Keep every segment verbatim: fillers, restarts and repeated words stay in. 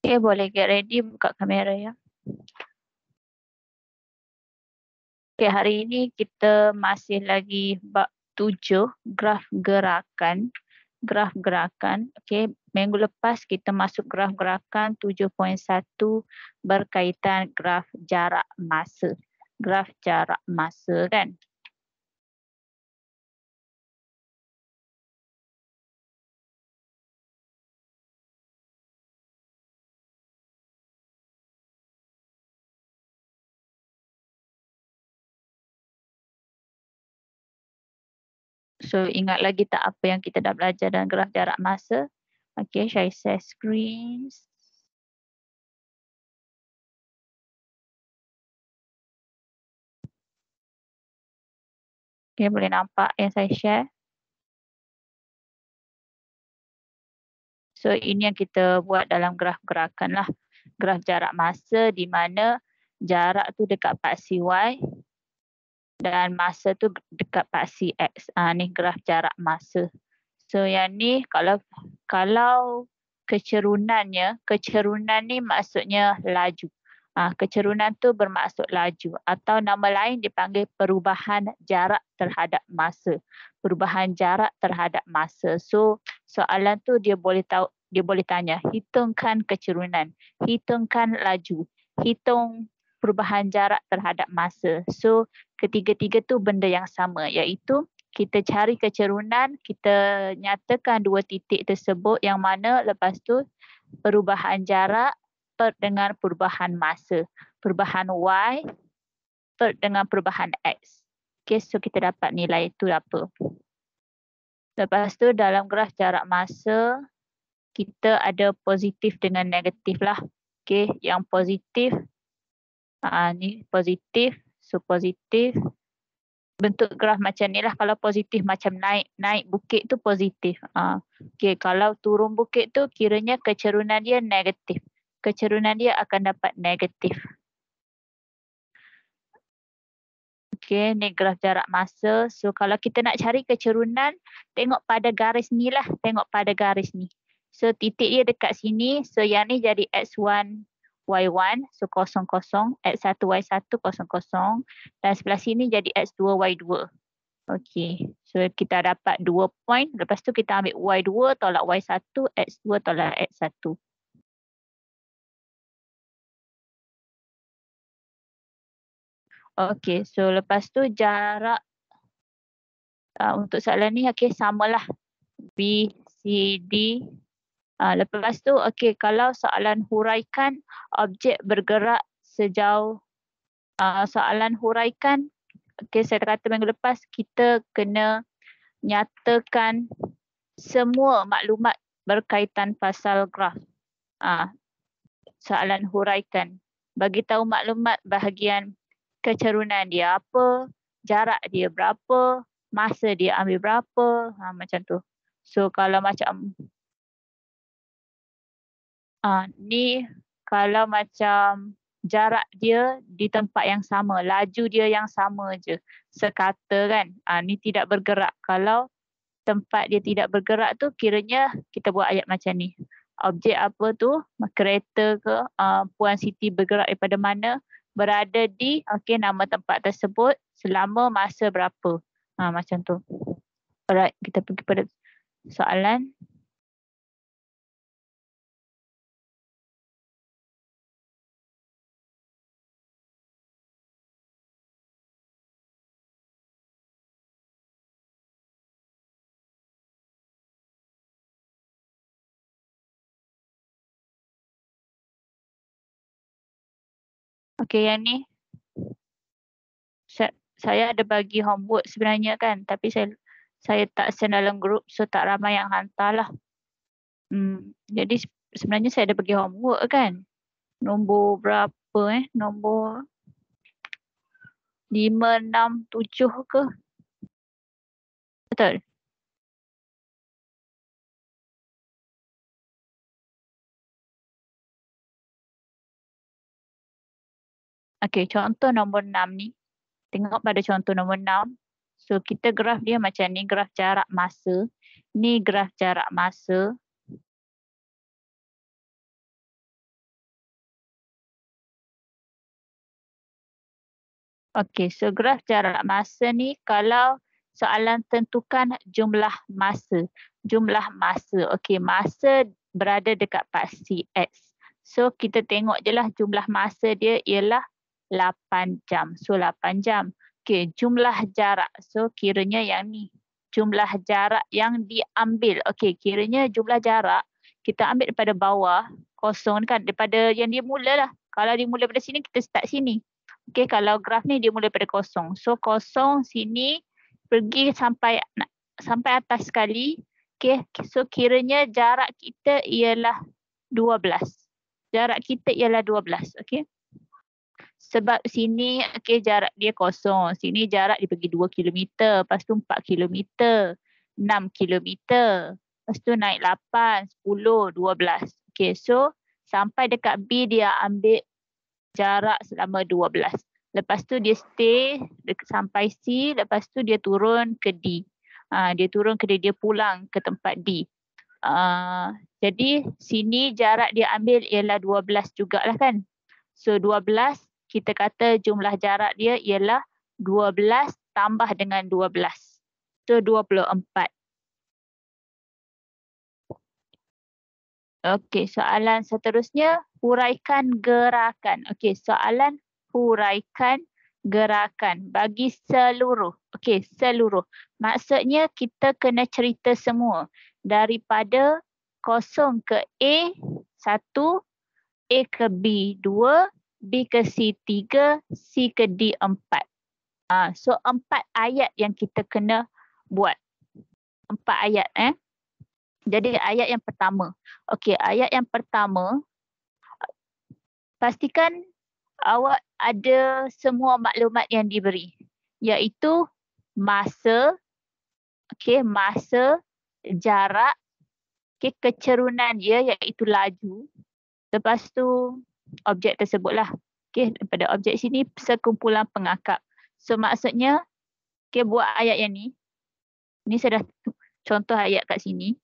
Okay, boleh get ready, buka kamera ya. Okay, hari ini kita masih lagi bab tujuh, graf gerakan. Graf gerakan, okay. Minggu lepas kita masuk graf gerakan tujuh titik satu berkaitan graf jarak masa. Graf jarak masa kan. So ingat lagi tak apa yang kita dah belajar dalam graf jarak masa? Okay, saya share screen. Okay, boleh nampak yang saya share? So ini yang kita buat dalam graf gerakan lah. Graf jarak masa di mana jarak tu dekat paksi Y dan masa tu dekat paksi X. Ah, ni graf jarak masa. So yang ni kalau kalau kecerunannya, kecerunan ni maksudnya laju. Ah, kecerunan tu bermaksud laju atau nama lain dipanggil perubahan jarak terhadap masa. Perubahan jarak terhadap masa. So soalan tu dia boleh tahu, dia boleh tanya, hitungkan kecerunan, hitungkan laju, hitung perubahan jarak terhadap masa. So ketiga-tiga tu benda yang sama, iaitu kita cari kecerunan, kita nyatakan dua titik tersebut yang mana lepas tu perubahan jarak per dengan perubahan masa. Perubahan Y per dengan perubahan X. Okay, so kita dapat nilai itu apa. Lepas tu dalam graf jarak masa, kita ada positif dengan negatif lah. Okay, yang positif, uh, ni positif, so positif. Bentuk graf macam ni lah. Kalau positif macam naik naik bukit tu positif. Uh, okay, kalau turun bukit tu kiranya kecerunan dia negatif. Kecerunan dia akan dapat negatif. Okay, ni graf jarak masa. So kalau kita nak cari kecerunan, tengok pada garis ni lah. Tengok pada garis ni. So titik dia dekat sini. So yang ni jadi X one Y one. So kosong kosong. X one Y one kosong kosong. Dan sebelah sini jadi X two Y two. Okey, so kita dapat dua point. Lepas tu kita ambil Y two tolak Y one, X two tolak X one. Okey, so lepas tu jarak uh, untuk soalan ni okey samalah B, C, D. Uh, lepas tu okey kalau soalan huraikan objek bergerak sejauh uh, soalan huraikan, okey saya kata minggu lepas kita kena nyatakan semua maklumat berkaitan pasal graf. Uh, soalan huraikan. Bagi tahu maklumat bahagian kecerunan dia apa, jarak dia berapa, masa dia ambil berapa, ha, macam tu. So kalau macam ah ni kalau macam jarak dia di tempat yang sama, laju dia yang sama je, sekata kan. Ah ni tidak bergerak. Kalau tempat dia tidak bergerak tu kiranya kita buat ayat macam ni. Objek apa tu, kereta ke, uh, Puan Siti bergerak daripada mana, berada di okey nama tempat tersebut selama masa berapa. Ha, macam tu. Alright, kita pergi pada soalan. Okey, yang ni saya, saya ada bagi homework sebenarnya kan, tapi saya saya tak send dalam group, so tak ramai yang hantar lah. Hmm, jadi sebenarnya saya ada bagi homework kan. Nombor berapa eh? Nombor lima, enam, tujuh ke? Betul? Okey, contoh nombor enam ni. Tengok pada contoh nombor enam. So, kita graf dia macam ni, graf jarak masa. Ni graf jarak masa. Okey, so graf jarak masa ni kalau soalan tentukan jumlah masa. Jumlah masa. Okey, masa berada dekat paksi X. So kita tengok je lah jumlah masa dia ialah lapan jam. So lapan jam. Okey, jumlah jarak. So kiranya yang ni. Jumlah jarak yang diambil. Okey, kiranya jumlah jarak kita ambil daripada bawah kosong kan. Daripada yang dia mula lah. Kalau dia mula daripada sini, kita start sini. Okey, kalau graf ni dia mula daripada kosong. So kosong sini pergi sampai sampai atas sekali. Okey, so kiranya jarak kita ialah dua belas. Jarak kita ialah dua belas. Okey. Sebab sini okey jarak dia kosong. Sini jarak dia pergi dua kilometer. Lepas tu empat kilometer. enam kilometer. Lepas tu naik lapan, sepuluh, dua belas. Okey, so sampai dekat B dia ambil jarak selama dua belas. Lepas tu dia stay sampai C. Lepas tu dia turun ke D. Uh, dia turun ke D. Dia pulang ke tempat D. Uh, jadi sini jarak dia ambil ialah dua belas jugalah kan. So dua belas kita kata jumlah jarak dia ialah dua belas tambah dengan dua belas. So dua puluh empat. Okey, soalan seterusnya huraikan gerakan. Okey, soalan huraikan gerakan bagi seluruh. Okey, seluruh. Maksudnya kita kena cerita semua. Daripada kosong ke A satu, A ke B dua, B ke C tiga, C ke D empat. Ha, so empat ayat yang kita kena buat. Empat ayat eh. Jadi ayat yang pertama. Okey, ayat yang pertama. Pastikan awak ada semua maklumat yang diberi. Iaitu masa, okey, masa, jarak, okey, kecerunan dia iaitu laju. Lepas tu objek tersebutlah. Okey, daripada objek sini sekumpulan pengakap. So maksudnya, okey, buat ayat yang ni. Ni saya dah contoh ayat kat sini.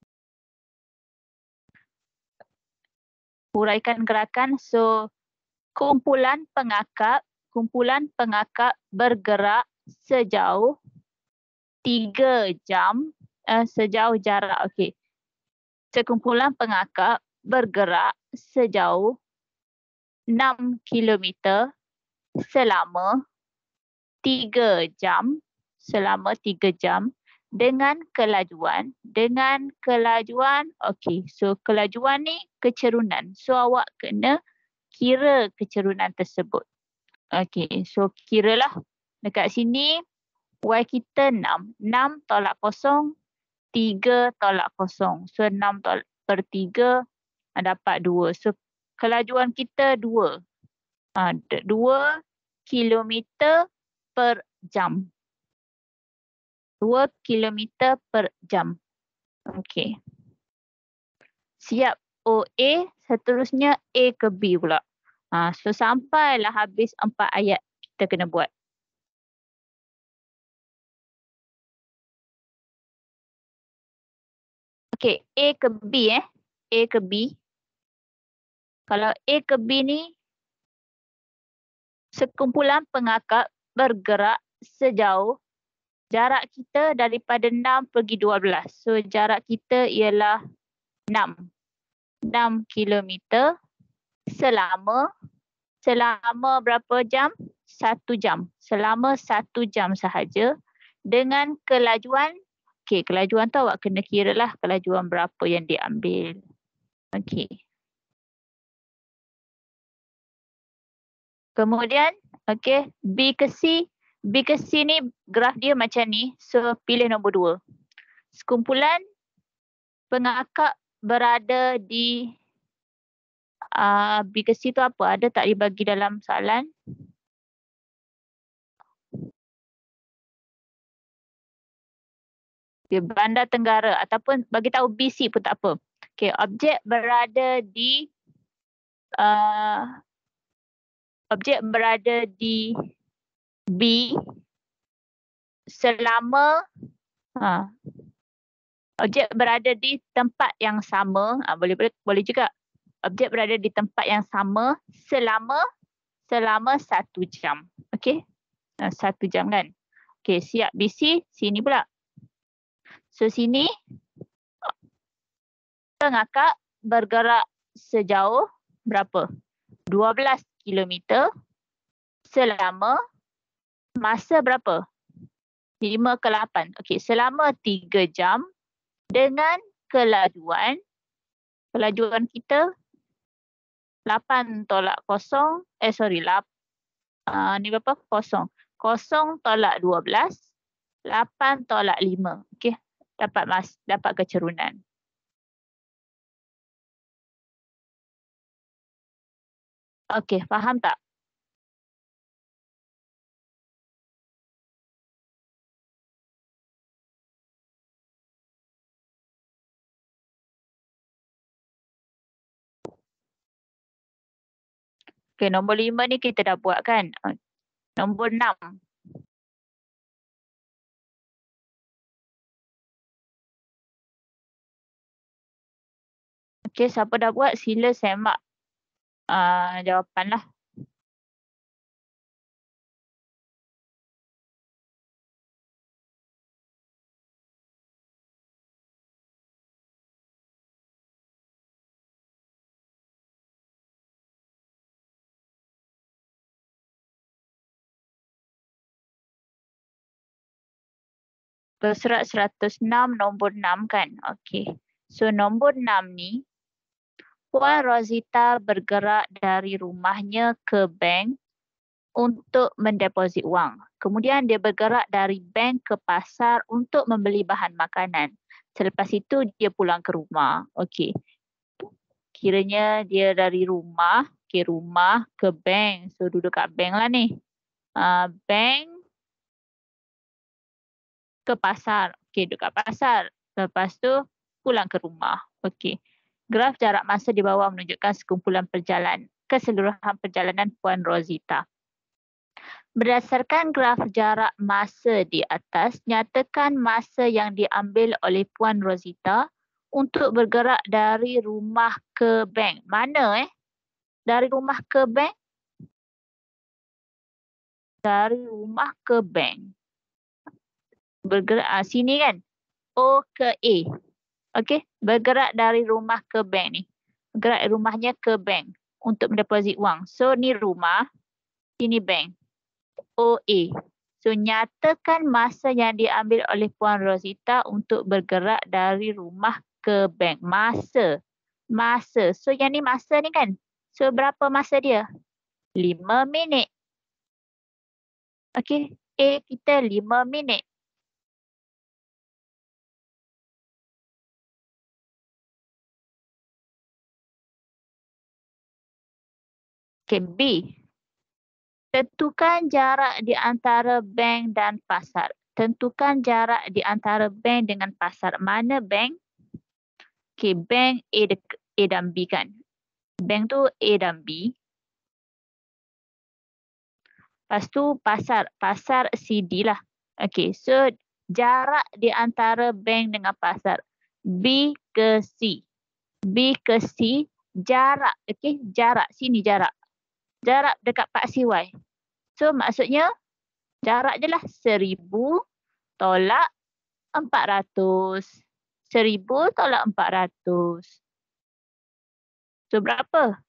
Huraikan gerakan. So kumpulan pengakap, kumpulan pengakap bergerak sejauh tiga jam, uh, sejauh jarak, okey. Sekumpulan pengakap bergerak sejauh enam kilometer selama tiga jam, selama tiga jam dengan kelajuan, dengan kelajuan, okey. So kelajuan ni kecerunan. So awak kena kira kecerunan tersebut. Okey, so kiralah dekat sini Y kita enam. enam tolak kosong, tiga tolak kosong. So enam tolak per tiga dapat dua. So kelajuan kita dua. Ha, dua kilometer per jam. dua kilometer per jam. Okey. Siap O A, seterusnya A ke B pula. Ha, so sampailah habis empat ayat kita kena buat. Okey, A ke B eh. A ke B. Kalau A ke B ni, sekumpulan pengakap bergerak sejauh jarak kita daripada enam pergi dua belas. So jarak kita ialah enam. enam kilometer selama selama berapa jam? Satu jam. Selama satu jam sahaja dengan kelajuan. Okey, kelajuan tu awak kena kira lah kelajuan berapa yang diambil. Okey. Kemudian, okey, B ke C. B ke C ni graf dia macam ni. So pilih nombor dua. Sekumpulan pengakap berada di uh, B ke C tu apa? Ada tak dibagi dalam soalan? Okay, Bandar Tenggara ataupun bagi tahu B C pun tak apa. Okey, objek berada di uh, objek berada di B selama ha, objek berada di tempat yang sama, ha, boleh, boleh boleh juga. Objek berada di tempat yang sama selama selama satu jam. Okey. Uh, satu jam kan. Okey, siap B C, sini pula. So sini, ngakak bergerak sejauh berapa? dua belas kilometer selama masa berapa? lima ke lapan. Okey, selama tiga jam dengan kelajuan, kelajuan kita lapan tolak kosong, eh sorry, lap, uh, ni berapa? Kosong. Kosong tolak dua belas, lapan tolak lima. Okey, dapat mas, dapat kecerunan. Okey, faham tak? Okey, nombor lima ni kita dah buat kan? Nombor enam. Okey, siapa dah buat sila semak uh, jawapan lah. Berserat seratus enam, nombor enam kan? Okey. So nombor enam ni, Puan Rozita bergerak dari rumahnya ke bank untuk mendeposit wang. Kemudian dia bergerak dari bank ke pasar untuk membeli bahan makanan. Selepas itu dia pulang ke rumah. Okey. Kiranya dia dari rumah, ke rumah ke bank. So duduk kat bank lah ni. Uh, bank ke pasar. Okey, duduk kat pasar. Lepas tu pulang ke rumah. Okey. Graf jarak masa di bawah menunjukkan sekumpulan perjalanan, keseluruhan perjalanan Puan Rozita. Berdasarkan graf jarak masa di atas, nyatakan masa yang diambil oleh Puan Rozita untuk bergerak dari rumah ke bank. Mana eh? Dari rumah ke bank? Dari rumah ke bank. Bergerak ah, sini kan? O ke A. Okey, bergerak dari rumah ke bank ni. Bergerak rumahnya ke bank untuk mendeposit wang. So ni rumah, sini bank. O A. So nyatakan masa yang diambil oleh Puan Rozita untuk bergerak dari rumah ke bank. Masa. Masa. So yang ni masa ni kan? So berapa masa dia? lima minit. Okey, A kita lima minit. Okey, B. Tentukan jarak di antara bank dan pasar. Tentukan jarak di antara bank dengan pasar. Mana bank? Okey, bank A, A dan B kan? Bank tu A dan B. Lepas tu pasar. Pasar C D lah. Okey, so jarak di antara bank dengan pasar. B ke C. B ke C, jarak. Okey, jarak. Sini jarak. Jarak dekat Pak C Y. So maksudnya jarak je lah seribu tolak empat ratus. Seribu tolak empat ratus. So berapa?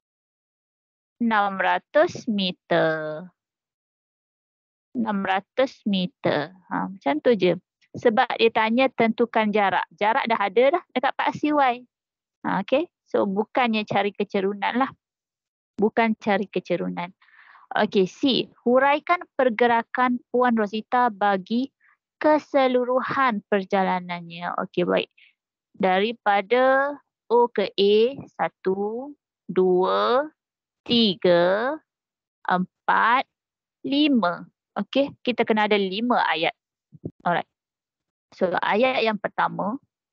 enam ratus meter. enam ratus meter. Ha, macam tu je. Sebab dia tanya tentukan jarak. Jarak dah ada dah dekat Pak C Y. Ha, okay. So bukannya cari kecerunan lah. Bukan cari kecerunan. Okey, C. Huraikan pergerakan Puan Rozita bagi keseluruhan perjalanannya. Okey, baik. Daripada O ke A, satu, dua, tiga, empat, lima. Okey, kita kena ada lima ayat. Alright. So, ayat yang pertama.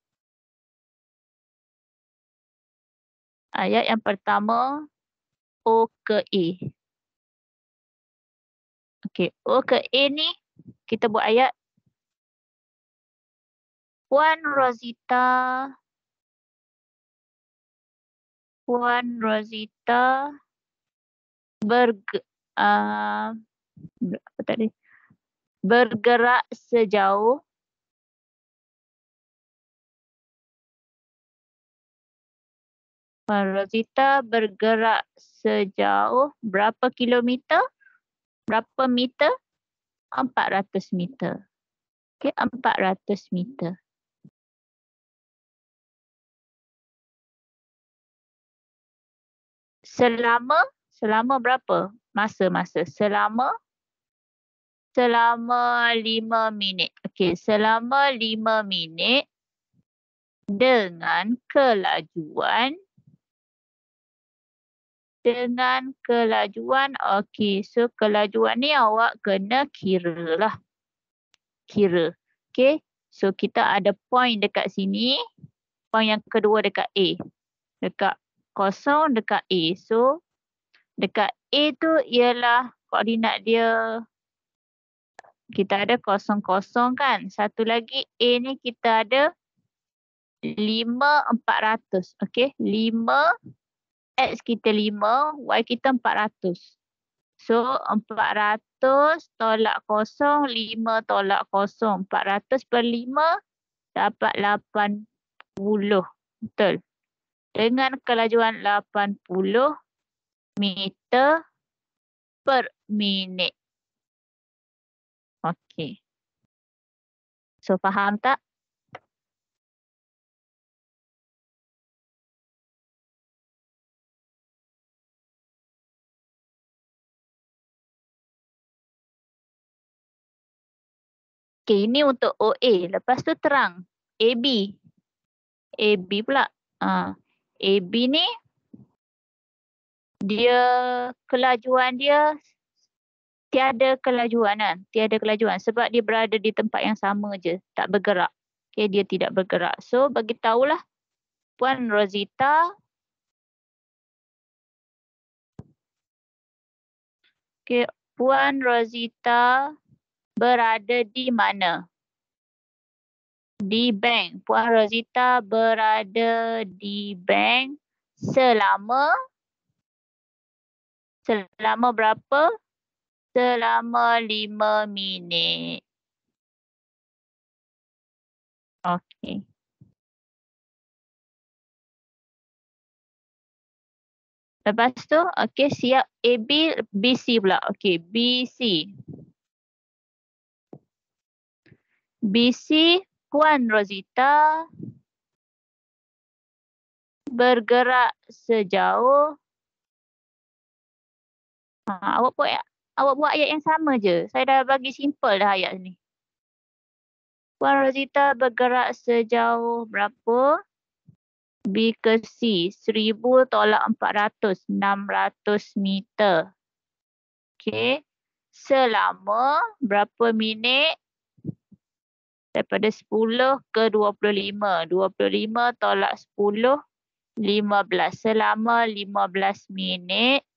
Ayat yang pertama, O ke A. Okey, O ke A ni, kita buat ayat. Puan Rozita Puan Rozita berge, uh, Apa tadi? Bergerak sejauh Puan Rosita bergerak sejauh berapa kilometer? Berapa meter? empat ratus meter. Okey, empat ratus meter. Selama, selama berapa? Masa-masa. Selama, selama lima minit. Okey, selama lima minit dengan kelajuan dengan kelajuan, okey. So, kelajuan ni awak kena kira lah. Kira. Okey. So, kita ada point dekat sini. Point yang kedua dekat A. Dekat kosong dekat A. So, dekat A tu ialah koordinat dia. Kita ada kosong kosong kan. Satu lagi A ni kita ada lima empat ratus. Okey. lima. X kita lima. Y kita empat ratus. So, empat ratus tolak kosong, lima tolak kosong. empat ratus per lima dapat lapan puluh. Betul. Dengan kelajuan lapan puluh meter per minit. Okey. So, faham tak? Okey, ini untuk O A. Lepas tu terang. A B. A B pula. Ha. A B ni dia kelajuan dia tiada kelajuan kan. Tiada kelajuan sebab dia berada di tempat yang sama je. Tak bergerak. Okey, dia tidak bergerak. So, bagi tahulah Puan Rosita. Okey, Puan Rosita berada di mana? Di bank. Puan Rosita berada di bank selama selama berapa? Selama lima minit. Okey. Lepas tu, okey, siap A B, B C pula. Okey, B C. B C, Puan Rosita bergerak sejauh. Ha, awak buat awak buat ayat yang sama je. Saya dah bagi simple dah ayat ni. Puan Rosita bergerak sejauh berapa? B ke C, seribu tolak empat ratus, enam ratus meter. Okey. Selama berapa minit? Daripada sepuluh ke dua puluh lima. dua puluh lima tolak sepuluh, lima belas. Selama lima belas minit.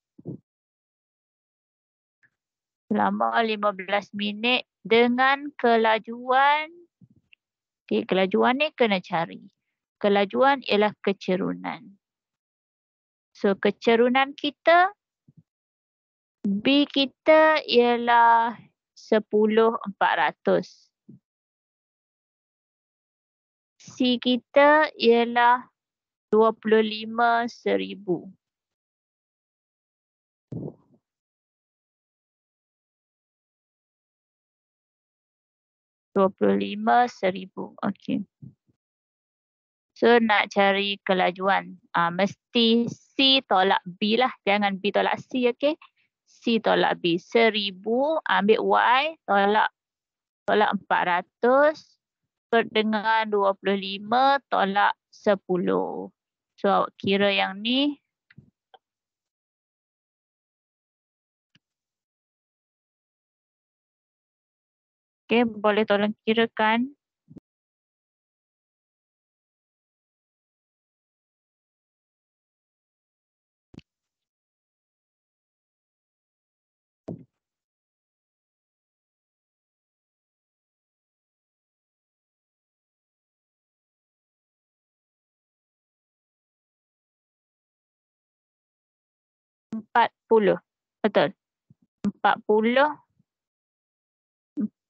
Selama lima belas minit dengan kelajuan. Okey, kelajuan ni kena cari. Kelajuan ialah kecerunan. So, kecerunan kita, B kita ialah sepuluh empat ratus. C kita ialah dua puluh lima seribu. dua puluh lima seribu. Okey. So, nak cari kelajuan. Ah, mesti C tolak B lah. Jangan B tolak C, okey? C tolak B. Seribu, ambil Y, tolak tolak empat ratus. Per dengan dua puluh lima, tolak sepuluh. So, kira yang ni. Okey, boleh tolong kirakan. empat puluh. Betul. empat puluh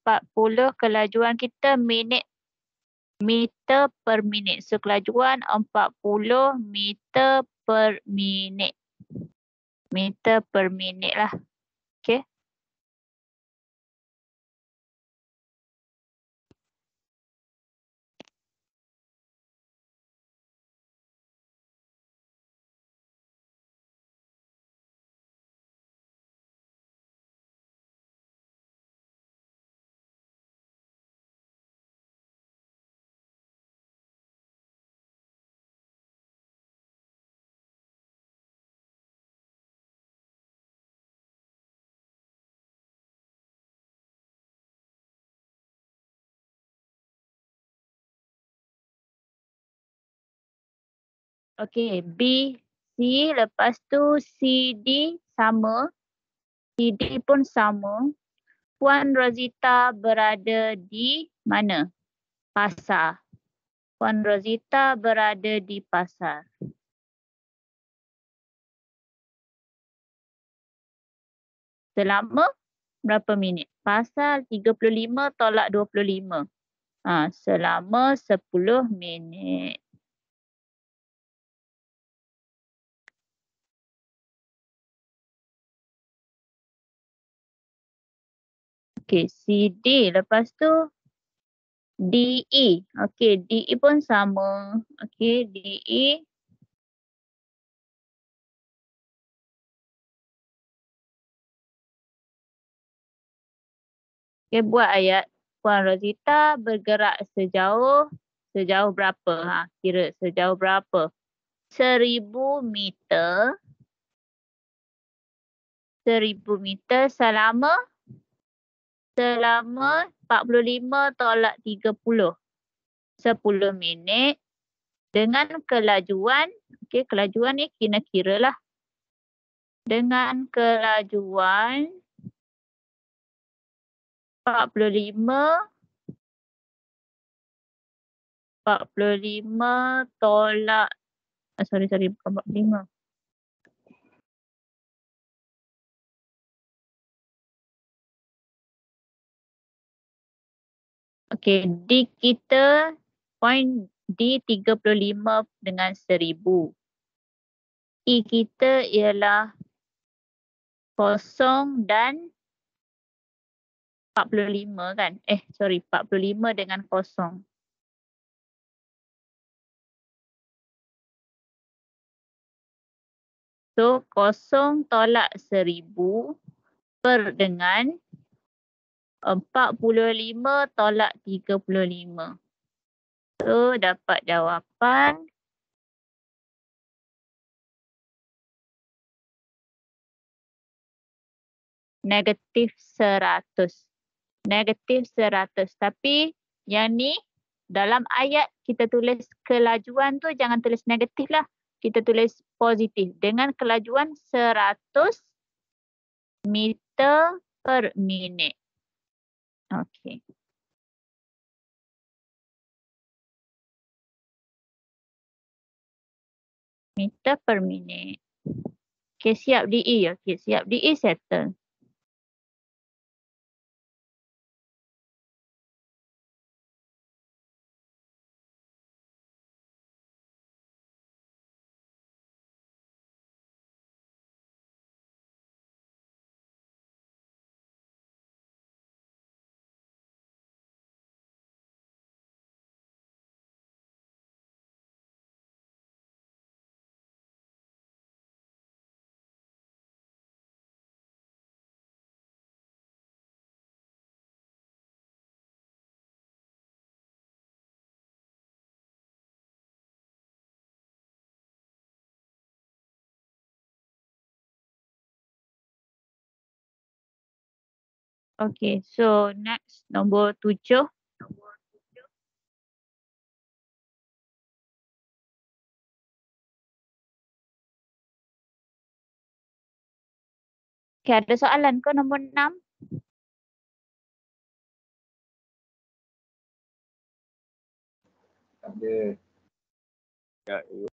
empat puluh, kelajuan kita minit meter per minit. So kelajuan empat puluh meter per minit. Meter per minit lah. Okay. Okay, B, C, lepas tu C, D sama. C, D pun sama. Puan Rosita berada di mana? Pasar. Puan Rosita berada di pasar. Selama berapa minit? Pasal tiga puluh lima tolak dua puluh lima. Ha, selama sepuluh minit. Okey, C D. Lepas tu D E. Okey, D E pun sama. Okey, D E. Okey, buat ayat. Puan Rosita bergerak sejauh sejauh berapa? Ha, kira sejauh berapa? Seribu meter. Seribu meter selama selama empat puluh lima tolak tiga puluh. Sepuluh minit dengan kelajuan, okey, kelajuan ni kira-kira lah. Dengan kelajuan empat puluh lima, empat puluh lima tolak, ah, sorry, sorry, bukan empat puluh lima. Okey, D kita, point D tiga puluh lima dengan seribu. E kita ialah kosong dan empat puluh lima kan? Eh, sorry, empat puluh lima dengan kosong. So, kosong tolak seribu per dengan empat puluh lima tolak tiga puluh lima. So, dapat jawapan negatif seratus. Negatif seratus. Tapi yang ni dalam ayat kita tulis kelajuan tu jangan tulis negatif lah. Kita tulis positif dengan kelajuan seratus meter per minit. Okey. Meter per minit. Okey, siap D E. Okey, siap D E settle. Okay, so next nombor tujuh. Okay, ada soalan ke nombor enam? Ada. Ya,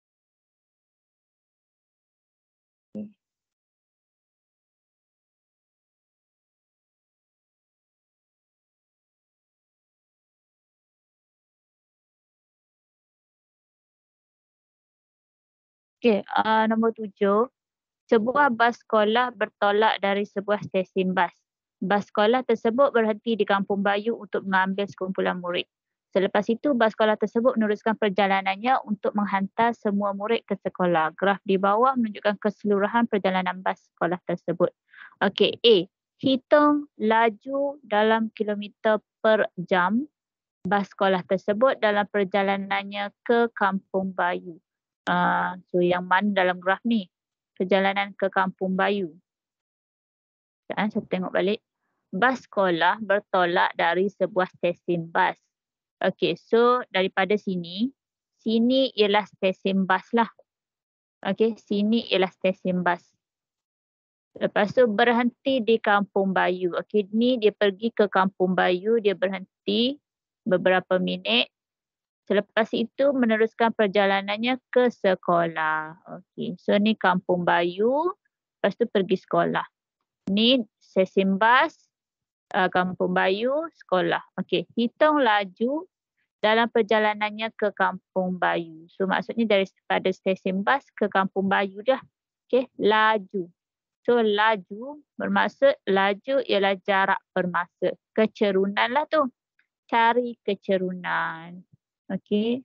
Okey, uh, nombor tujuh. Sebuah bas sekolah bertolak dari sebuah stesen bas. Bas sekolah tersebut berhenti di Kampung Bayu untuk mengambil sekumpulan murid. Selepas itu, bas sekolah tersebut meneruskan perjalanannya untuk menghantar semua murid ke sekolah. Graf di bawah menunjukkan keseluruhan perjalanan bas sekolah tersebut. Okey, A. Hitung laju dalam kilometer per jam bas sekolah tersebut dalam perjalanannya ke Kampung Bayu. Uh, so, yang mana dalam graf ni? Perjalanan ke Kampung Bayu. Sekejap, saya tengok balik. Bas sekolah bertolak dari sebuah stesen bas. Okey, so daripada sini, sini ialah stesen bas lah. Okey, sini ialah stesen bas. Lepas tu berhenti di Kampung Bayu. Okey, ni dia pergi ke Kampung Bayu, dia berhenti beberapa minit. Selepas itu meneruskan perjalanannya ke sekolah. Okey, so ni Kampung Bayu, lepas tu pergi sekolah. Ni stesen bas, uh, Kampung Bayu, sekolah. Okey, hitung laju dalam perjalanannya ke Kampung Bayu. So maksudnya daripada stesen bas ke Kampung Bayu dah. Okey, laju. So laju bermaksud laju ialah jarak permasa. Kecerunan lah tu. Cari kecerunan. Okey.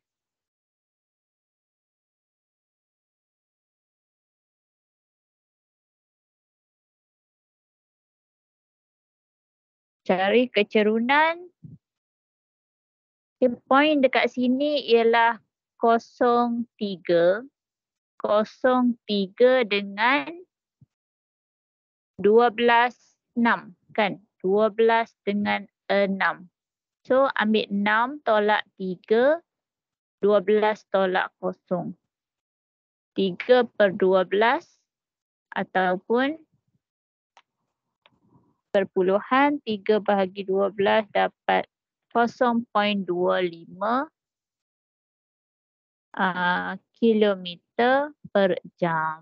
Cari kecerunan. Okay, point dekat sini ialah kosong tiga. Kosong tiga dengan dua belas enam kan? Dua belas dengan enam. So ambil enam tolak tiga. Dua belas tolak kosong. Tiga per dua belas. Ataupun perpuluhan tiga bahagi dua belas dapat kosong perpuluhan dua lima uh, kilometer per jam.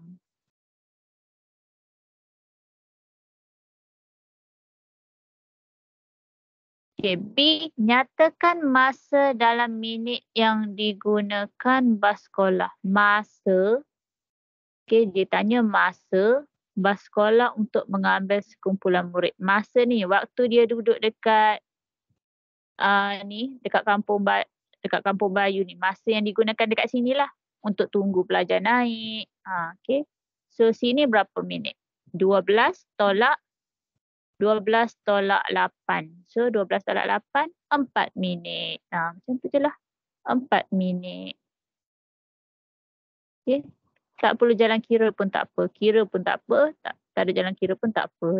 Okay, B. Nyatakan masa dalam minit yang digunakan bas sekolah. Masa. Okay, dia tanya masa bas sekolah untuk mengambil sekumpulan murid. Masa ni, waktu dia duduk dekat uh, ni, dekat kampung ba- dekat Kampung Bayu ni. Masa yang digunakan dekat sini lah untuk tunggu pelajar naik. Ha, okay. So, sini berapa minit? dua belas tolak dua belas tolak lapan. So, dua belas tolak lapan, empat minit. Ha, macam tu je lah. empat minit. Okay. Tak perlu jalan kira pun tak apa. Kira pun tak apa. Tak, tak ada jalan kira pun tak apa.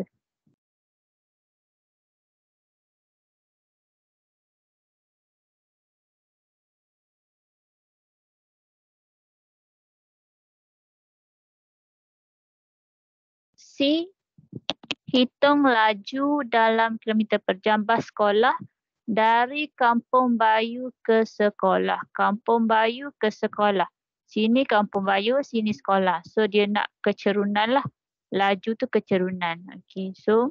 C. Hitung laju dalam kilometer per jam bas sekolah dari Kampung Bayu ke sekolah. Kampung Bayu ke sekolah. Sini Kampung Bayu, sini sekolah. So dia nak kecerunan lah. Laju tu kecerunan. Okay, so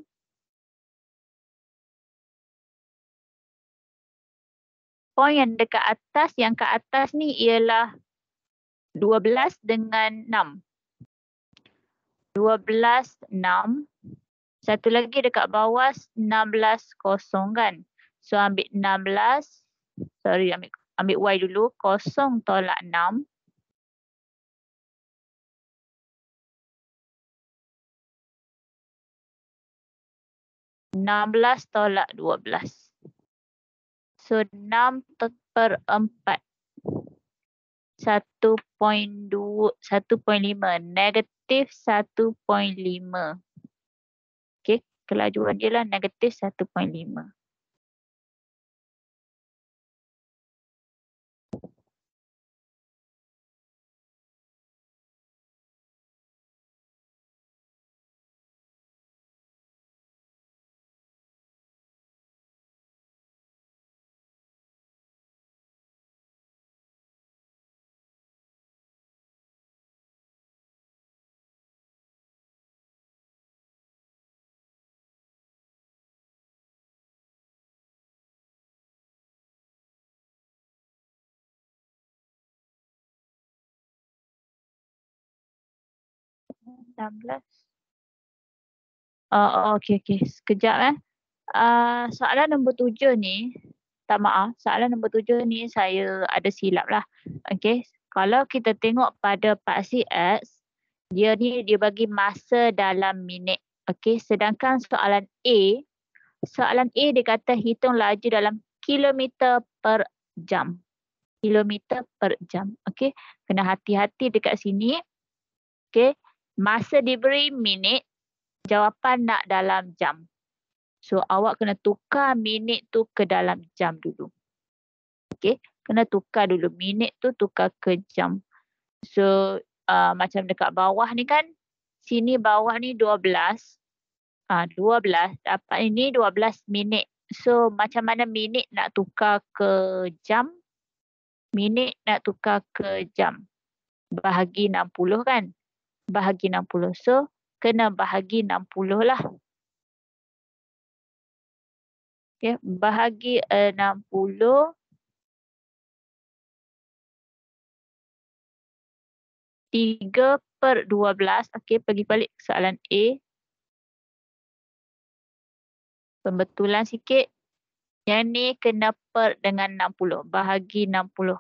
point yang dekat atas, yang ke atas ni ialah dua belas dengan enam. dua belas, enam. Satu lagi dekat bawah enam belas kosong kan. So ambil enam belas. Sorry ambil, ambil Y dulu. Kosong tolak enam. enam belas tolak dua belas. So enam per empat. satu perpuluhan dua, satu perpuluhan lima. Negatif satu perpuluhan lima. Okay. Kelajuan dia lah negatif satu perpuluhan lima. enam belas. Oh, okey, okey. Sekejap eh. Uh, soalan nombor tujuh ni, tak maaf, soalan nombor tujuh ni saya ada silap lah. Okey, kalau kita tengok pada paksi X, dia ni dia bagi masa dalam minit. Okey, sedangkan soalan A, soalan A dia kata hitung laju dalam kilometer per jam. Kilometer per jam. Okey, kena hati-hati dekat sini. Okey, masa diberi minit, jawapan nak dalam jam. So, awak kena tukar minit tu ke dalam jam dulu. Okey, kena tukar dulu. Minit tu tukar ke jam. So, uh, macam dekat bawah ni kan, sini bawah ni dua belas. Ah, dua belas. Dapat ini dua belas minit. So, macam mana minit nak tukar ke jam? Minit nak tukar ke jam. Bahagi enam puluh kan? Bahagi enam puluh. So, kena bahagi enam puluh lah. Okay, bahagi enam puluh. tiga per dua belas. Okey, pergi balik soalan A. Pembetulan sikit. Yang ni kena per dengan enam puluh. Bahagi enam puluh.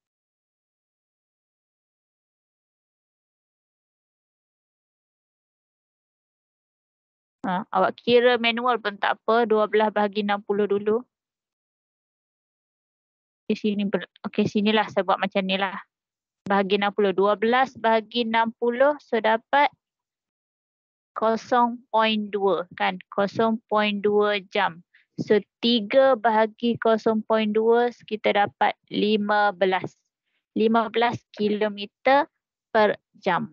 Ha, awak kira manual pun tak apa. dua belas bahagi enam puluh dulu. Okey, sini, okey, sinilah saya buat macam ni lah. Bahagi enam puluh. dua belas bahagi enam puluh. So, dapat kosong perpuluhan dua kan. kosong perpuluhan dua jam. So, tiga bahagi kosong perpuluhan dua kita dapat lima belas. lima belas kilometer per jam.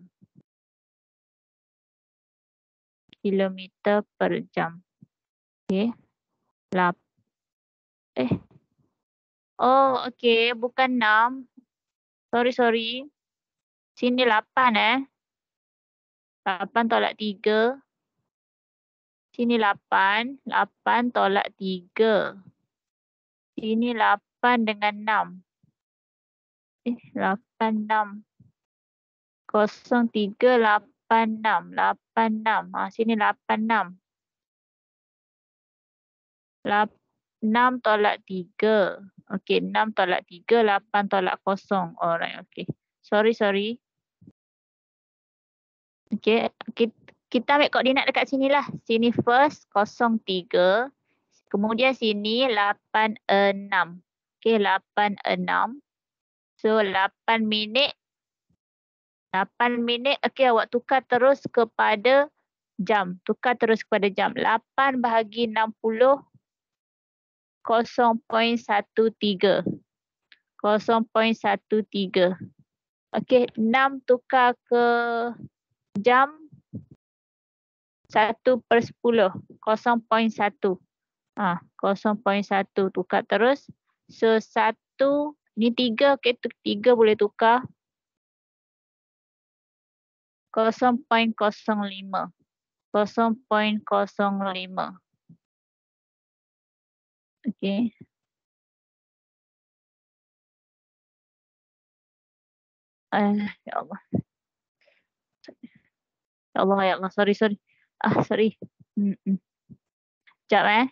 Kilometer per jam. Okey. Lap. Eh. Oh, okey. Bukan enam. Sorry, sorry. Sini lapan eh. lapan tolak tiga. Sini lapan. lapan tolak tiga. Sini lapan dengan enam. Eh, lapan, enam. Kosong, tiga, lapan, enam. Lapan, enam. Ha, sini lapan, enam. enam tolak tiga. Okey, enam tolak tiga, lapan tolak kosong. Alright, okey. Sorry, sorry. Okey, kita ambil koordinat dekat sini lah. Sini first, kosong tiga. Kemudian sini lapan, enam. Okey, lapan, enam. So, lapan minit. lapan minit. Okey, awak tukar terus kepada jam. Tukar terus kepada jam. lapan bahagi enam puluh. kosong perpuluhan satu tiga. kosong perpuluhan satu tiga. Okey, enam tukar ke jam. satu per sepuluh. kosong perpuluhan satu. Ha, kosong perpuluhan satu. Tukar terus. So, satu. Ni tiga. Okey, tiga boleh tukar. kosong perpuluhan kosong lima. kosong perpuluhan kosong lima. Okey. Uh, ya Allah. Ya Allah, ya Allah. Sorry, sorry. Ah, sorry. Hmm, hmm. Sekejap eh.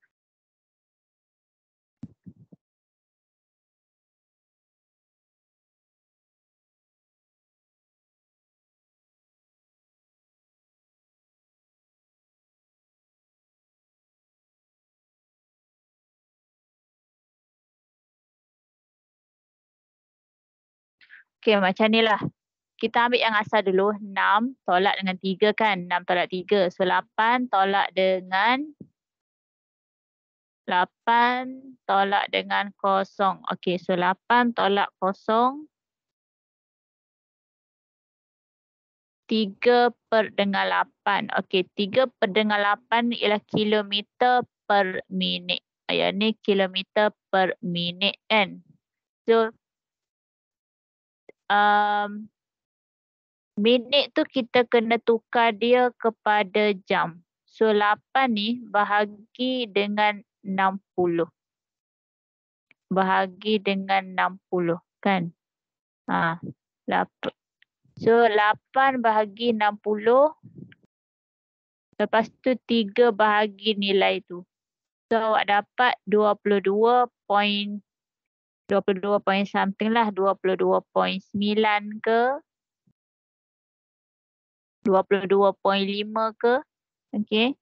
Okey, macam ni lah. Kita ambil yang asal dulu. enam tolak dengan tiga kan. enam tolak tiga. So, lapan tolak dengan lapan tolak dengan kosong. Okey, so lapan tolak kosong. tiga per dengan lapan. Okey, tiga per dengan lapan ialah kilometer per minit. Yang ni kilometer per minit kan. So, um, minit tu kita kena tukar dia kepada jam. So, lapan ni bahagi dengan enam puluh. Bahagi dengan enam puluh kan. Ha, lapan. So lapan bahagi enam puluh. Lepas tu tiga bahagi nilai tu. So awak dapat dua puluh dua point dua puluh dua point something lah, dua puluh dua point sembilan ke, dua puluh dua point lima ke. Okey.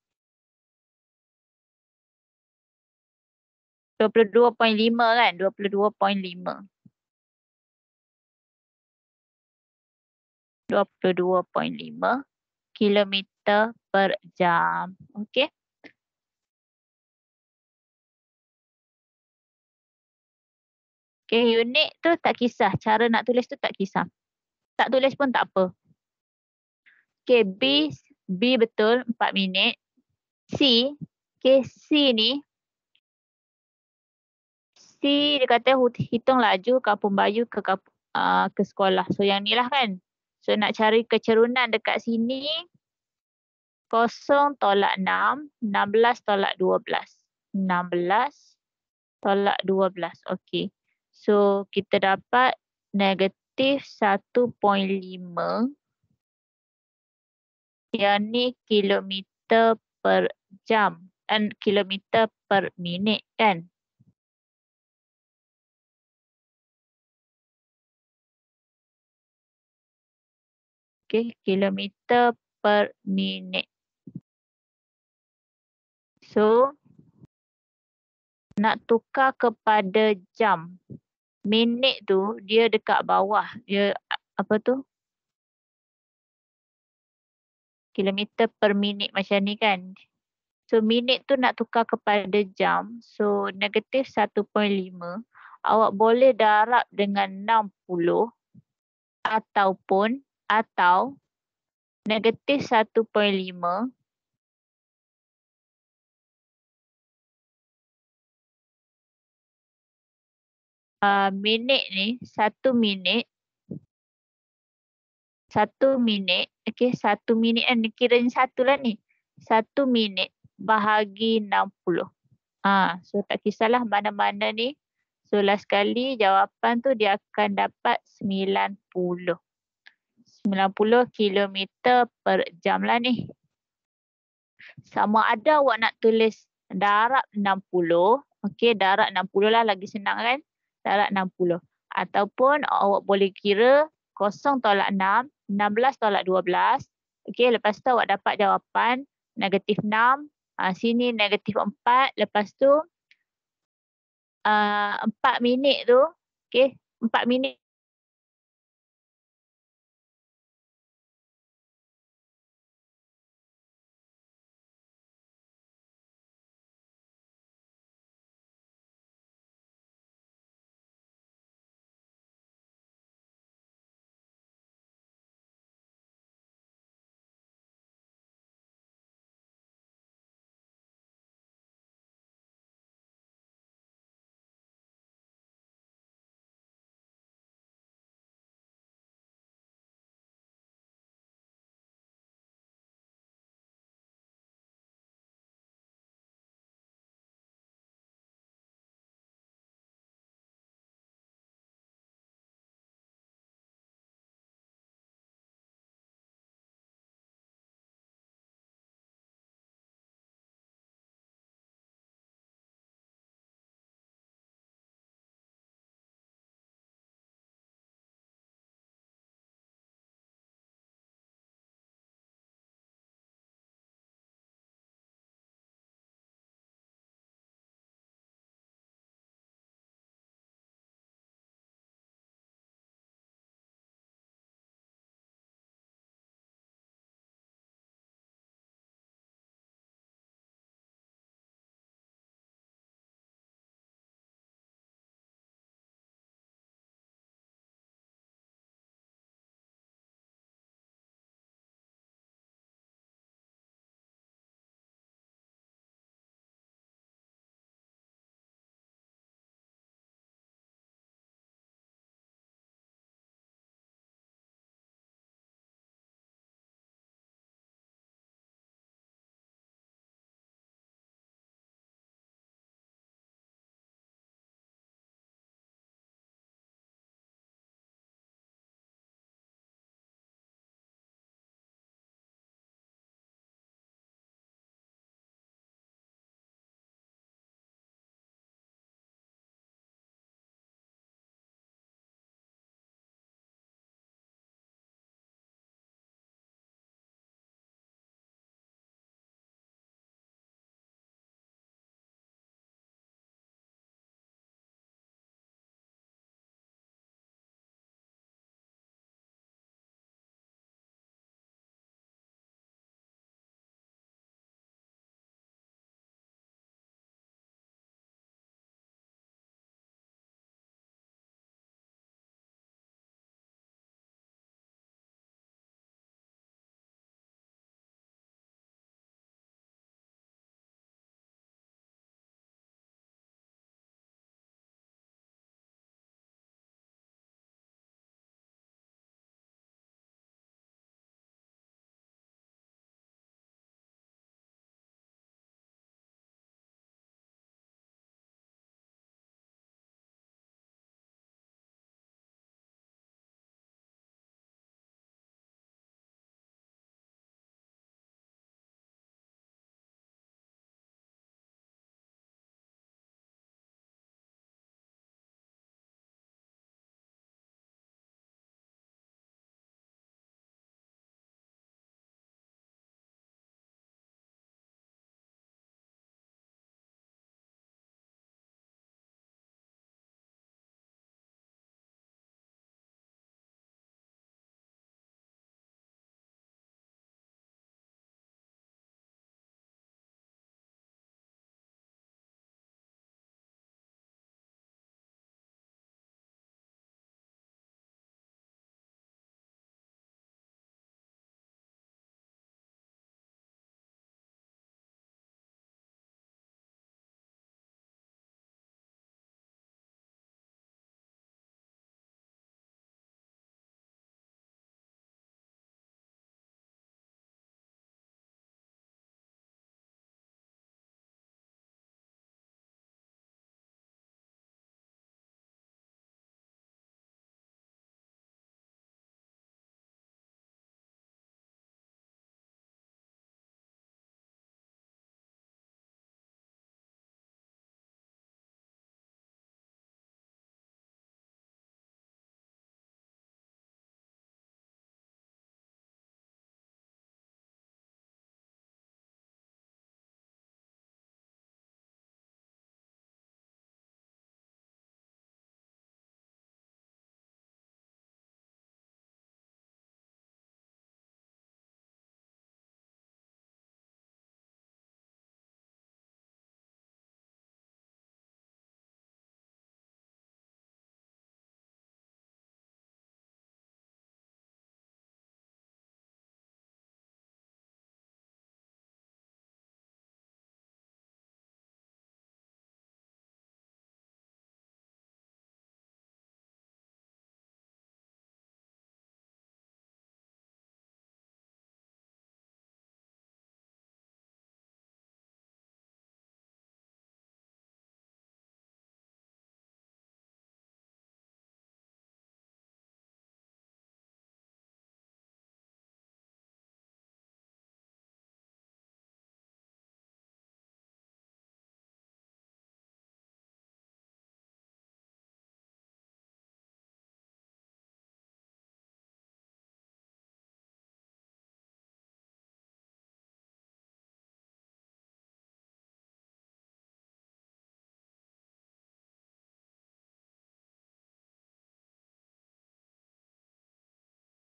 dua puluh dua point lima kan? dua puluh dua point lima. dua puluh dua point lima kilometer per jam. Okey. Okey, unit tu tak kisah. Cara nak tulis tu tak kisah. Tak tulis pun tak apa. Okey, B, B betul empat minit. C, okey, C ni, C dia kata hitung laju Kampung Bayu ke uh, ke sekolah. So yang ni lah kan. So nak cari kecerunan dekat sini, kosong tolak enam, enam belas tolak dua belas. enam belas tolak dua belas. Okey. So kita dapat negatif satu perpuluhan lima. Yang ni kilometer per jam. Dan kilometer per minit kan. Okey, kilometer per minit. So, nak tukar kepada jam. Minit tu dia dekat bawah. Dia apa tu? Kilometer per minit macam ni kan. So, minit tu nak tukar kepada jam. So, negatif satu perpuluhan lima. Awak boleh darab dengan enam puluh. Ataupun, atau negatif satu perpuluhan lima. Uh, minit ni, satu minit. Satu minit, okey, satu minit kan, kiranya satu lah ni. Satu minit bahagi enam puluh. Ha, so tak kisahlah mana-mana ni. So last kali jawapan tu dia akan dapat sembilan puluh. sembilan puluh kilometer per jam lah ni. Sama ada awak nak tulis darab enam puluh. Okey, darab enam puluh lah, lagi senang kan. Darab enam puluh. Ataupun awak boleh kira kosong tolak enam. enam belas tolak dua belas. Okey, lepas tu awak dapat jawapan negatif enam. Ha, sini negatif empat. Lepas tu uh, empat minit tu. Okey, empat minit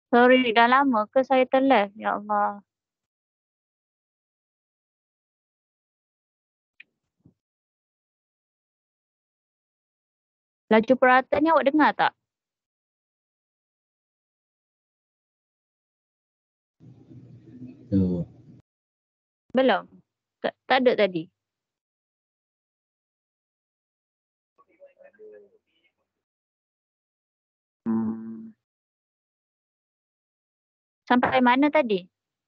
Sorry, dah lama ke saya terlive? Ya Allah. Laju perata ni awak dengar tak? Tu. Belum? Tak, tak ada tadi? Hmm. Sampai mana tadi?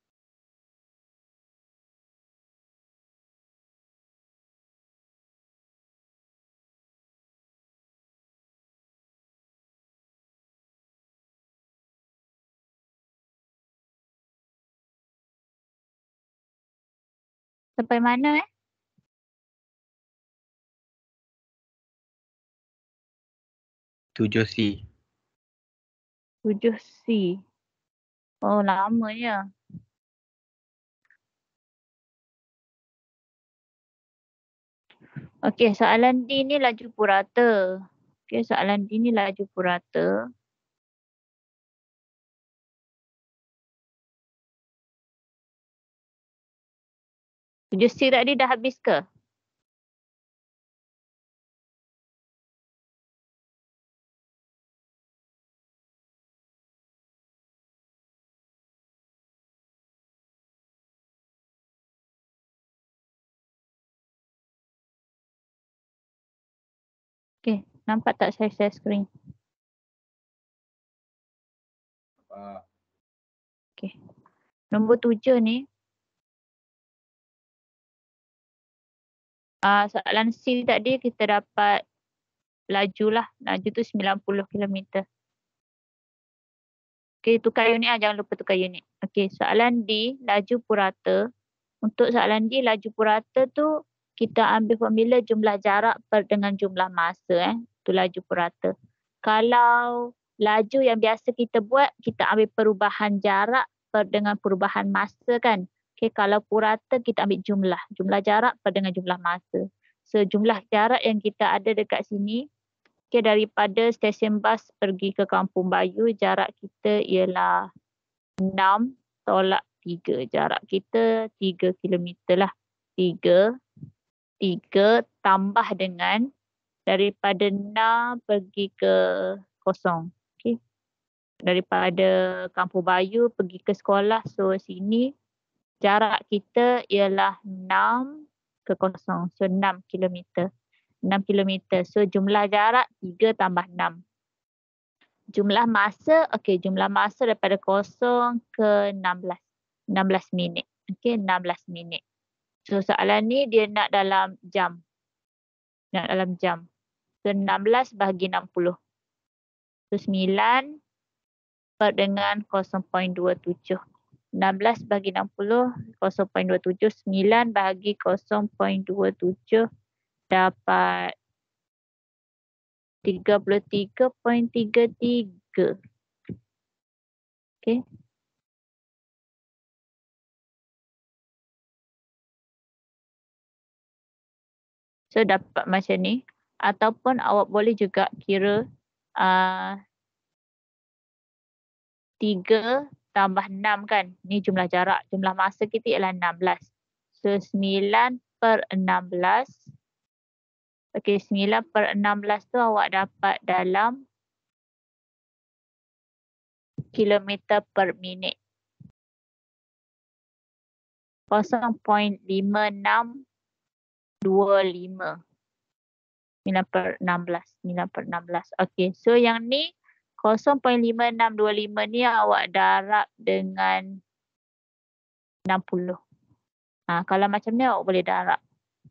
Sampai mana eh? tujuh C. tujuh C. Oh, lamanya. Okey, soalan D ni laju purata. Okey, soalan D ni laju purata. tujuh C tadi dah habis ke? Okey, nampak tak saya share screen? Ah. Okey. Nombor tujuh ni. Uh, soalan C tadi kita dapat laju lah. Laju tu sembilan puluh kilometer. Okey, tukar unit lah. Jangan lupa tukar unit. Okey, soalan D, laju purata. Untuk soalan D, laju purata tu kita ambil formula jumlah jarak per dengan jumlah masa. Eh. Itu laju purata. Kalau laju yang biasa kita buat, kita ambil perubahan jarak per dengan perubahan masa kan. Okey, kalau purata kita ambil jumlah. Jumlah jarak per dengan jumlah masa. So, jumlah jarak yang kita ada dekat sini, okay, daripada stesen bas pergi ke Kampung Bayu, jarak kita ialah enam tolak tiga. Jarak kita tiga kilometer lah. tiga. tiga tambah dengan daripada enam pergi ke kosong. Okay. Daripada Kampung Bayu pergi ke sekolah. So sini jarak kita ialah enam ke kosong. So enam kilometer. enam kilometer. So jumlah jarak tiga tambah enam. Jumlah masa, okey, jumlah masa daripada kosong ke enam belas. enam belas minit. Okey, enam belas minit. So soalan ni dia nak dalam jam. Nak dalam jam. So enam belas bahagi enam puluh. So sembilan per dengan kosong perpuluhan dua tujuh. enam belas bahagi enam puluh, kosong perpuluhan dua tujuh. sembilan bahagi kosong perpuluhan dua tujuh dapat tiga puluh tiga perpuluhan tiga tiga. Okey. So dapat macam ni. Ataupun awak boleh juga kira uh, tiga tambah enam kan. Ni jumlah jarak. Jumlah masa kita ialah enam belas. So sembilan per enam belas. Okey, sembilan per enam belas tu awak dapat dalam kilometer per minit. kosong perpuluhan lima enam dua lima. sembilan per enam belas. sembilan per enam belas. Okey, so yang ni kosong perpuluhan lima enam dua lima ni awak darab dengan enam puluh. Ha, kalau macam ni awak boleh darab.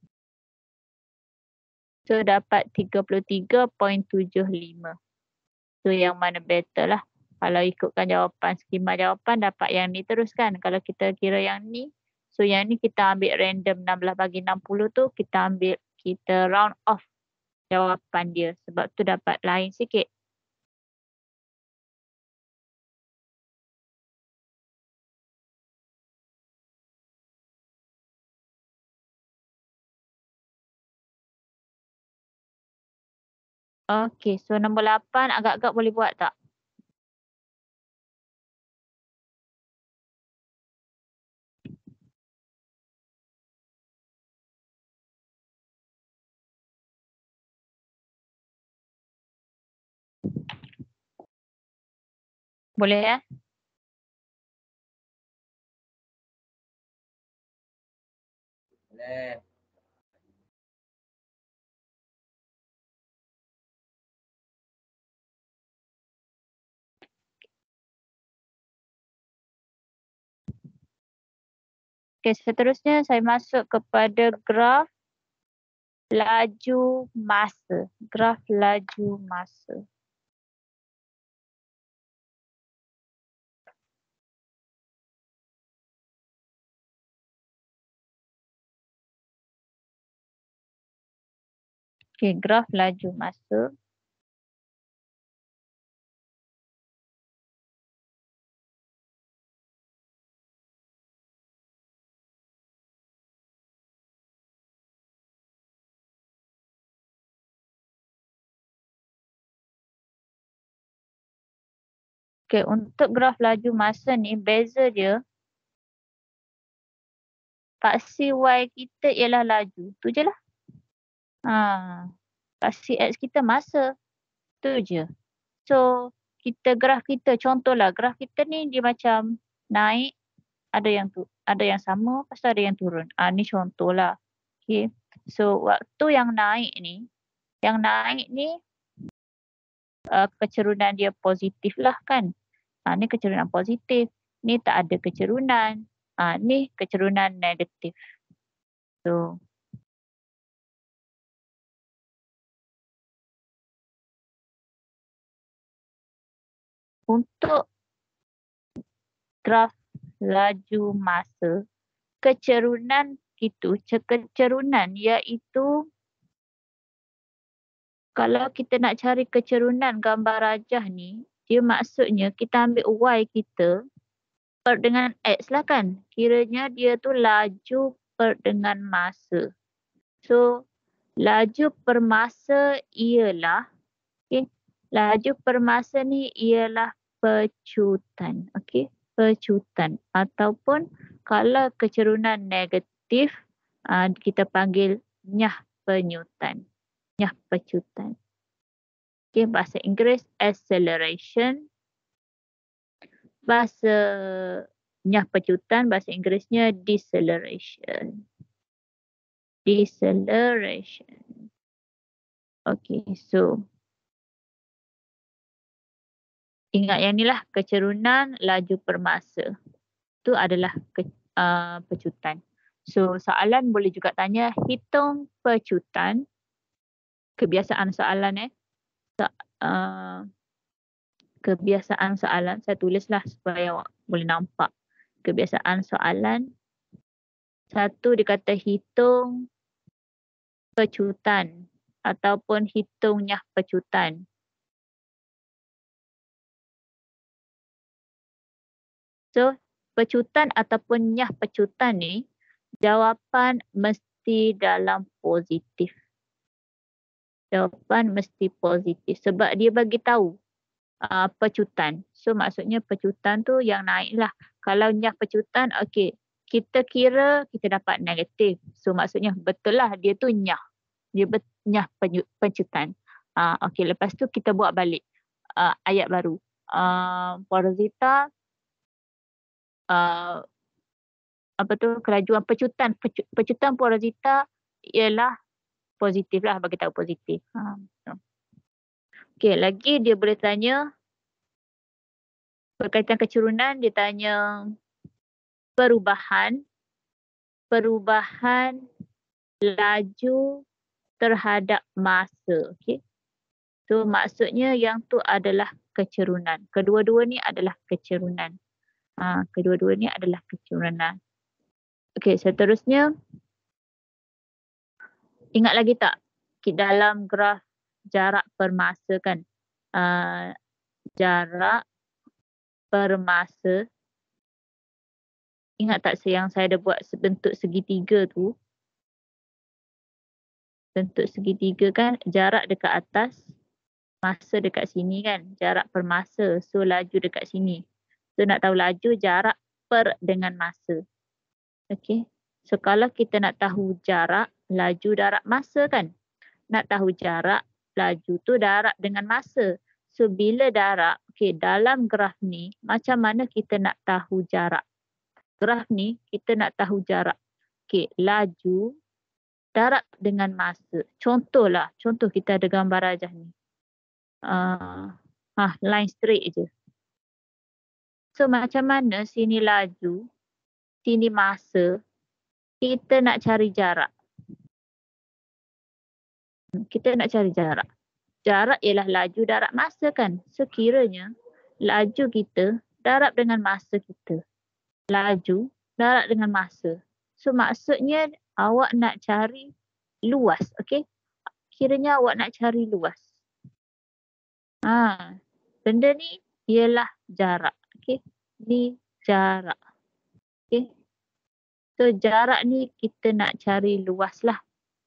So dapat tiga puluh tiga perpuluhan tujuh lima. So yang mana better lah. Kalau ikutkan jawapan, skema jawapan dapat yang ni terus kan. Kalau kita kira yang ni. So yang ni kita ambil random enam belas bagi enam puluh tu. Kita ambil, kita round off jawapan dia. Sebab tu dapat lain sikit. Okay, so nombor lapan agak-agak boleh buat tak? Boleh ya? Boleh. Okey, seterusnya saya masuk kepada graf laju masa. Graf laju masa. Okey, graf laju masa. Okey, untuk graf laju masa ni, beza dia, paksi Y kita ialah laju. Tu je lah. Ha, paksi X kita masa. Tu je. So, kita graf kita, contohlah graf kita ni dia macam naik, ada yang tu, ada yang sama, lepas tu ada yang turun. Ah, ni contohlah. Okay. So, waktu yang naik ni, yang naik ni uh, kecerunan dia positif lah kan. Ah, ni kecerunan positif. Ni tak ada kecerunan. Ah, ni kecerunan negatif. So, untuk graf laju masa, kecerunan itu, kecerunan iaitu kalau kita nak cari kecerunan gambar rajah ni, dia maksudnya kita ambil Y kita per dengan X lah kan. Kiranya dia tu laju per dengan masa. So, laju per masa ialah, okay, laju per masa ni ialah pecutan. Okay, pecutan. Ataupun kalau kecerunan negatif, uh, kita panggil nyah penyutan. Nyah pecutan. Okay, bahasa Inggeris acceleration. Bahasa nyah pecutan, bahasa Inggerisnya deceleration. Deceleration. Okay, so ingat yang ni lah, kecerunan laju per masa. Itu adalah ke, uh, pecutan. So soalan boleh juga tanya, hitung pecutan. Kebiasaan soalan eh. So, uh, kebiasaan soalan, saya tulislah supaya awak boleh nampak. Kebiasaan soalan. Satu dia kata hitung pecutan ataupun hitungnya pecutan. So, pecutan ataupun nyah pecutan ni, jawapan mesti dalam positif. Jawapan mesti positif sebab dia bagi tahu uh, pecutan. So, maksudnya pecutan tu yang naik lah. Kalau nyah pecutan, okey, kita kira kita dapat negatif. So, maksudnya betul lah dia tu nyah. Dia bet, nyah pecutan. Uh, okey, lepas tu kita buat balik uh, ayat baru. Uh, Porosita uh, apa tu kelajuan pecutan Pecu, pecutan porosita ialah positif lah, bagi tahu positif. Ha. Okey, lagi dia boleh tanya berkaitan kecerunan, dia tanya perubahan perubahan laju terhadap masa. Okey. So maksudnya yang tu adalah kecerunan. Kedua-dua ni adalah kecerunan. Ha, kedua-dua ni adalah kecerunan. Okey, seterusnya ingat lagi tak dalam graf jarak per masa kan? Uh, jarak per masa. Ingat tak yang saya ada buat bentuk segitiga tu? Bentuk segitiga kan, jarak dekat atas, masa dekat sini kan? Jarak per masa. So laju dekat sini. So nak tahu laju, jarak per dengan masa. Okay. So kalau kita nak tahu jarak, laju, darat, masa kan? Nak tahu jarak, laju tu darat dengan masa. So bila darab, okay, dalam graf ni macam mana kita nak tahu jarak? Graf ni kita nak tahu jarak. Okay, laju darab dengan masa. Contohlah, contoh kita ada gambar rajah ni. Uh, ah, line straight je. So macam mana sini laju, sini masa, kita nak cari jarak. Kita nak cari jarak. Jarak ialah laju darab masa kan. So kiranya laju kita darab dengan masa kita. Laju darab dengan masa. So maksudnya awak nak cari luas. Okay. Kiranya awak nak cari luas. Ha, benda ni ialah jarak. Okay. Ni jarak. Okay. So jarak ni kita nak cari luas lah.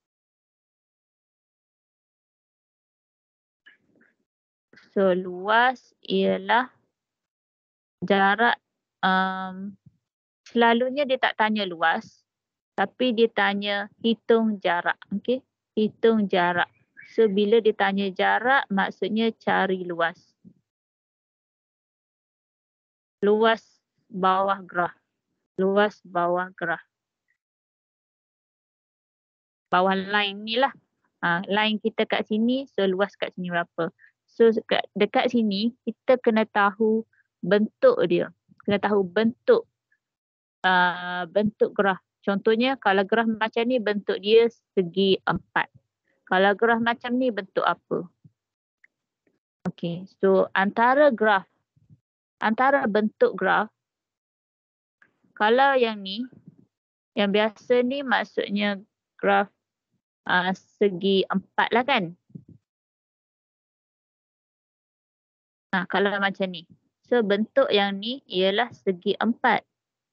So luas ialah jarak, um, selalunya dia tak tanya luas, tapi dia tanya hitung jarak. Okay? Hitung jarak. So bila dia tanya jarak, maksudnya cari luas. Luas bawah graf. Luas bawah graf. Bawah line ni lah. Ha, line kita kat sini, so luas kat sini berapa. So dekat, dekat sini kita kena tahu bentuk dia. Kena tahu bentuk uh, bentuk graf. Contohnya kalau graf macam ni bentuk dia segi empat. Kalau graf macam ni bentuk apa? Okay, so antara graf, antara bentuk graf, kalau yang ni, yang biasa ni maksudnya graf uh, segi empat lah kan? Nah, kalau macam ni. So, bentuk yang ni ialah segi empat.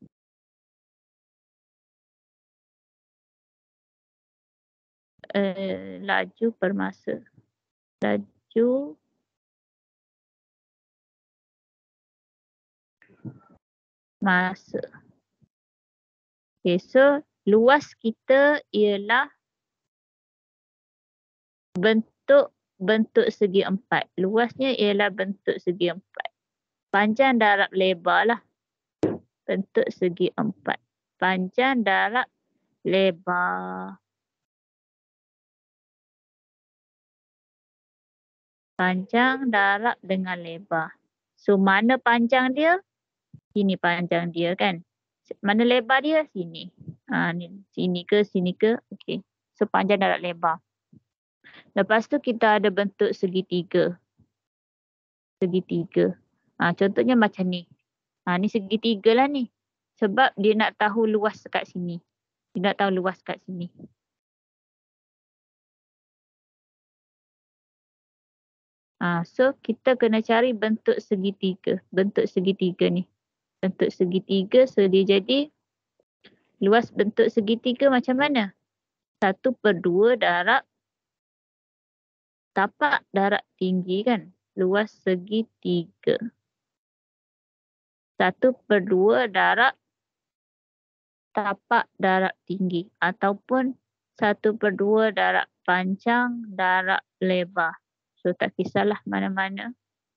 Uh, laju per masa. Laju masa. Okay, so luas kita ialah bentuk bentuk segi empat. Luasnya ialah bentuk segi empat. Panjang darab lebar lah. Bentuk segi empat. Panjang darab lebar. Panjang darab dengan lebar. So mana panjang dia? Sini panjang dia kan. Mana lebar dia? Sini. Ha, ni. Sini ke, sini ke. Okay. So panjang darab lebar. Lepas tu kita ada bentuk segitiga. Segitiga. Ha, contohnya macam ni. Ha, ni segitiga lah ni. Sebab dia nak tahu luas kat sini. Dia nak tahu luas kat sini. Ha, so kita kena cari bentuk segitiga. Bentuk segitiga ni. Bentuk segitiga. So dia jadi luas bentuk segitiga macam mana? Satu per dua darab tapak darab tinggi kan. Luas segitiga. Satu per dua darab tapak darab tinggi. Ataupun satu per dua darab panjang darab lebar. So tak kisahlah mana-mana.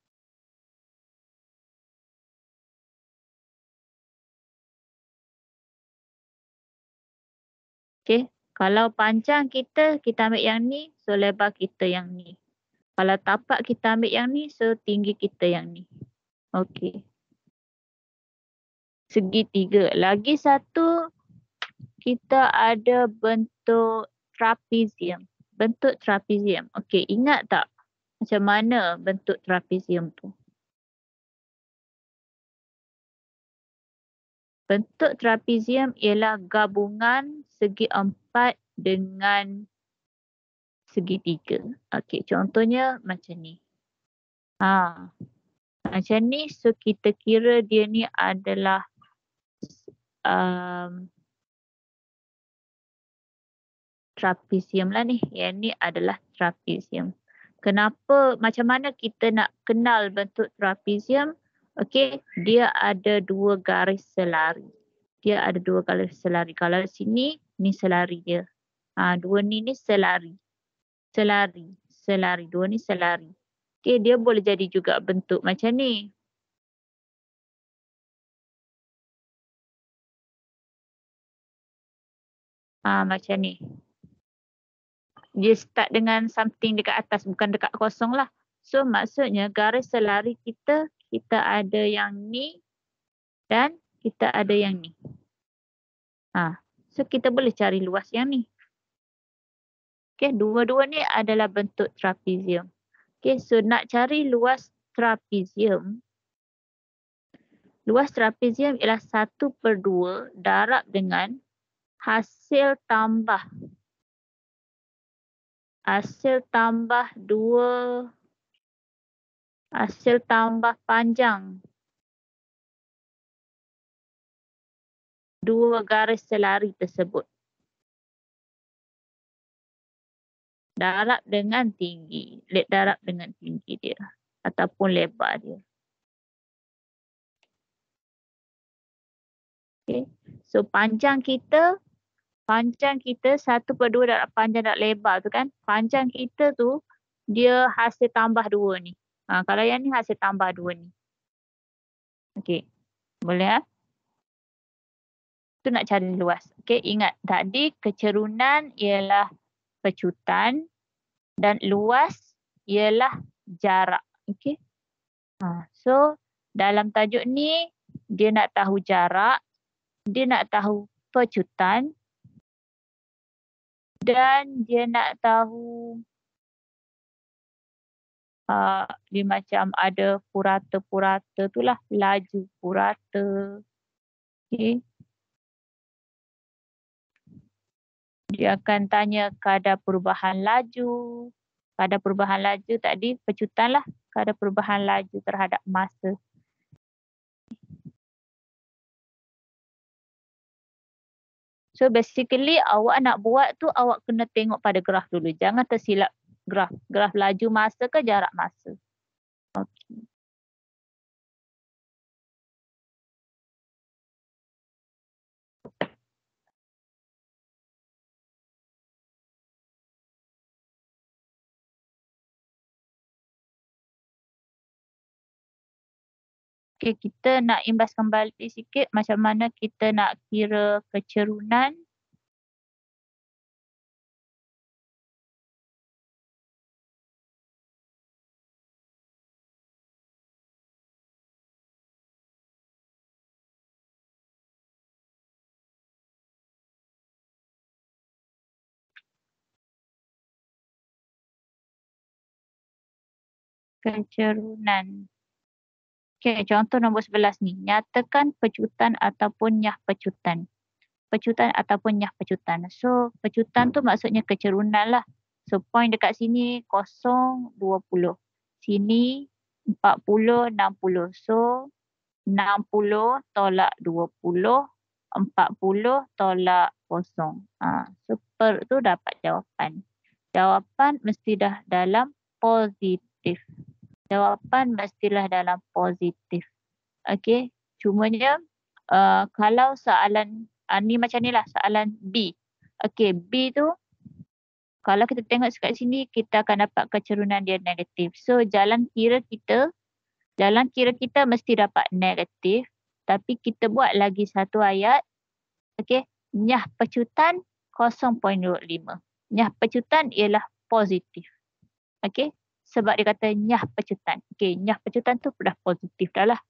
Okay. Kalau panjang kita, kita ambil yang ni. So lebar kita yang ni. Kalau tapak kita ambil yang ni, so tinggi kita yang ni. Okay. Segitiga. Lagi satu, kita ada bentuk trapezium. Bentuk trapezium. Okay, ingat tak macam mana bentuk trapezium tu? Bentuk trapezium ialah gabungan segi empat dengan segitiga. Okay, contohnya macam ni. Ha, macam ni, so kita kira dia ni adalah um, trapezium lah ni. Yang ni adalah trapezium. Kenapa, macam mana kita nak kenal bentuk trapezium? Okay, dia ada dua garis selari. Dia ada dua garis selari. Kalau sini, ni selari dia. Ha, dua ni ni selari. Selari. Selari. Dua ni selari. Okay, dia boleh jadi juga bentuk macam ni. Ah, macam ni. Dia start dengan something dekat atas, bukan dekat kosong lah. So maksudnya garis selari kita, kita ada yang ni dan kita ada yang ni. Ha. So kita boleh cari luas yang ni. Okay, dua-dua ni adalah bentuk trapezium. Okay, so nak cari luas trapezium, luas trapezium ialah satu per dua darab dengan hasil tambah hasil tambah dua hasil tambah panjang dua garis selari tersebut darab dengan tinggi, darab dengan tinggi dia ataupun lebar dia. Okay. So panjang kita Panjang kita satu per dua darab panjang darab lebar tu kan. Panjang kita tu dia hasil tambah dua ni. Ha, kalau yang ni hasil tambah dua ni. Okey. Boleh ah? Tu nak cari luas. Okey, ingat tadi kecerunan ialah pecutan dan luas ialah jarak. Okey. Ha, so dalam tajuk ni dia nak tahu jarak, dia nak tahu pecutan, dan dia nak tahu uh, dia macam ada purata-purata tu lah, laju purata. Okay. Dia akan tanya kadar perubahan laju. Kadar perubahan laju tadi pecutan lah, kadar perubahan laju terhadap masa. So basically awak nak buat tu awak kena tengok pada graf dulu. Jangan tersilap graf. Graf laju masa ke jarak masa. Okay. Okay, kita nak imbas kembali sikit macam mana kita nak kira kecerunan. Kecerunan. Okay, contoh nombor sebelas ni. Nyatakan pecutan ataupun nyah pecutan. Pecutan ataupun nyah pecutan. So, pecutan tu maksudnya kecerunan lah. So, point dekat sini kosong, dua puluh. Sini empat puluh, enam puluh. So, enam puluh tolak dua puluh, empat puluh tolak kosong. Ha, so, per tu dapat jawapan. Jawapan mesti dah dalam positif. Jawapan mestilah dalam positif. Okey, cumanya uh, kalau soalan uh, ni macam ni lah soalan B. Okey, B tu kalau kita tengok dekat sini kita akan dapat kecerunan dia negatif. So jalan kira kita jalan kira kita mesti dapat negatif, tapi kita buat lagi satu ayat. Okey, nyah pecutan kosong perpuluhan dua lima. Nyah pecutan ialah positif. Okey. Sebab dia kata nyah pecutan. Okey, nyah pecutan tu dah positif dah lah.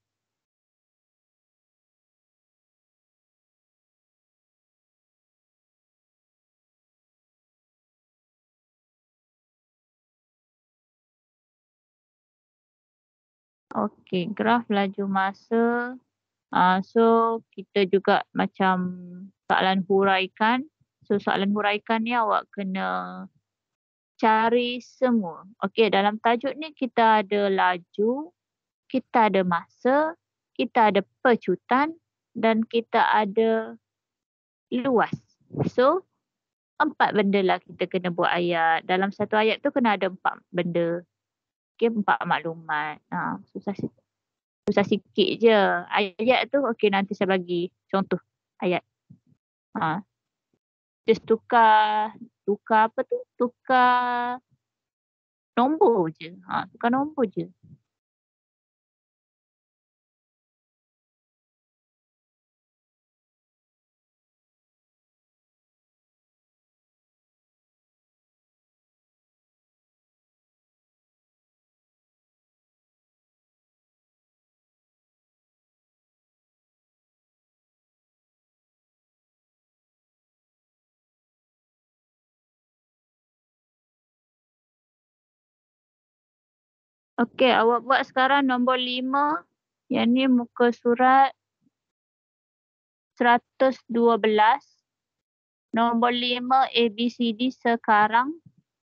Okey, graf laju masa. Uh, so, kita juga macam soalan huraikan. So, soalan huraikan ni awak kena cari semua. Okey, dalam tajuk ni kita ada laju, kita ada masa, kita ada pecutan dan kita ada luas. So, empat benda lah kita kena buat ayat. Dalam satu ayat tu kena ada empat benda. Okey, empat maklumat. Ha, susah sikit. Susah sikit je. Ayat tu okey nanti saya bagi contoh ayat. Ha. Just tukar, tukar apa tu? Tukar Nombor je. Ha, tukar nombor je. Okey, awak buat sekarang nombor lima. Yang ni muka surat seratus dua belas. Nombor lima A B C D sekarang.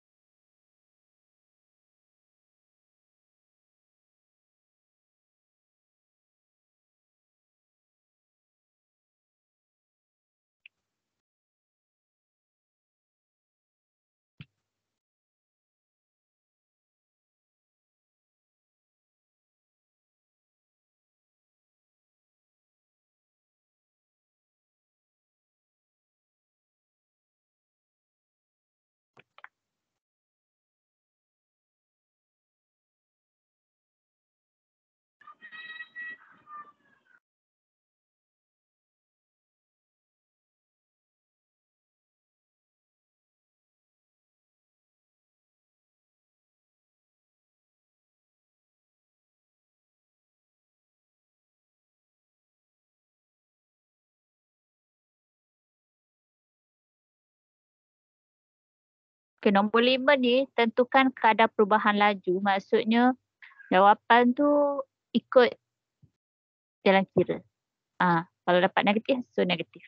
Okey, nombor lima ni tentukan kadar perubahan laju. Maksudnya jawapan tu ikut jalan kira. Ah, kalau dapat negatif, so negatif.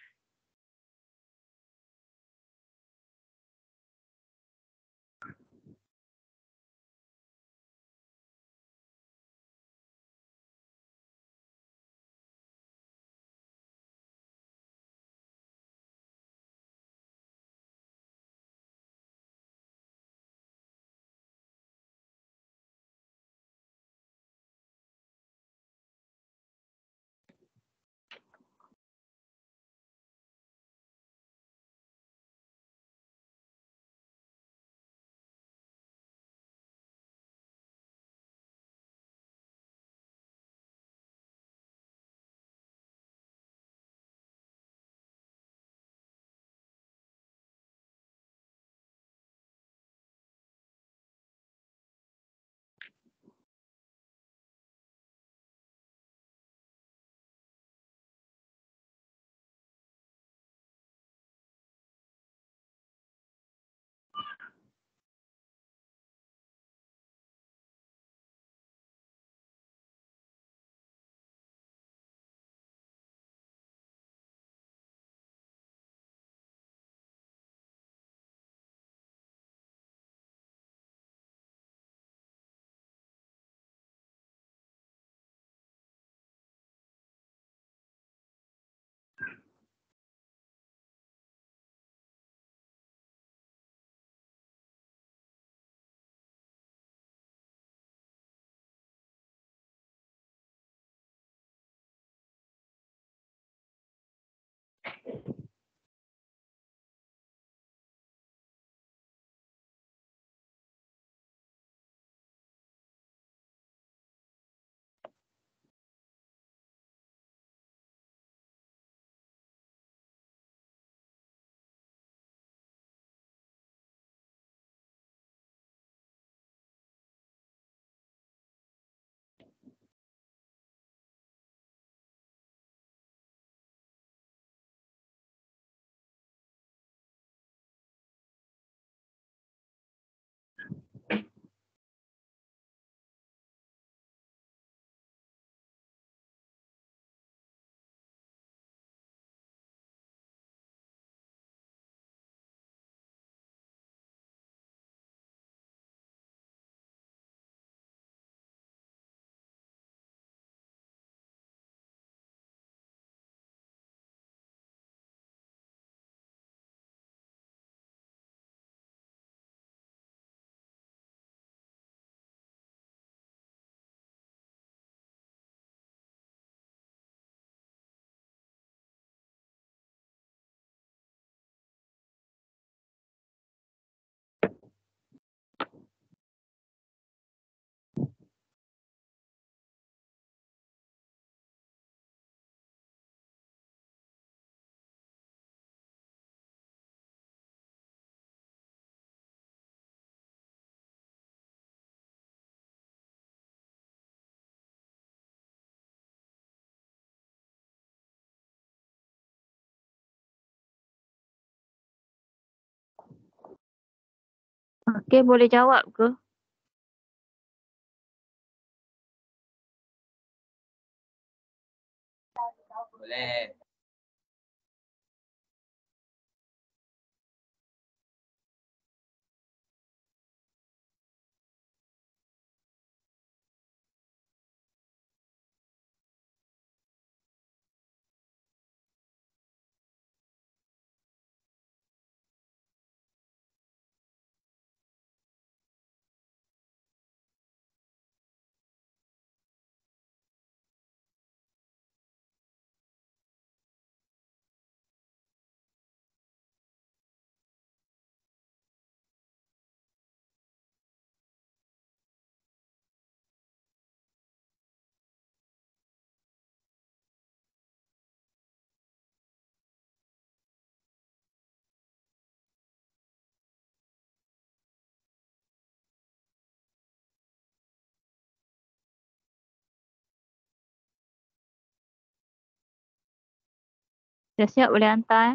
Okey, boleh jawab ke? Boleh. Dah siap boleh hantar eh.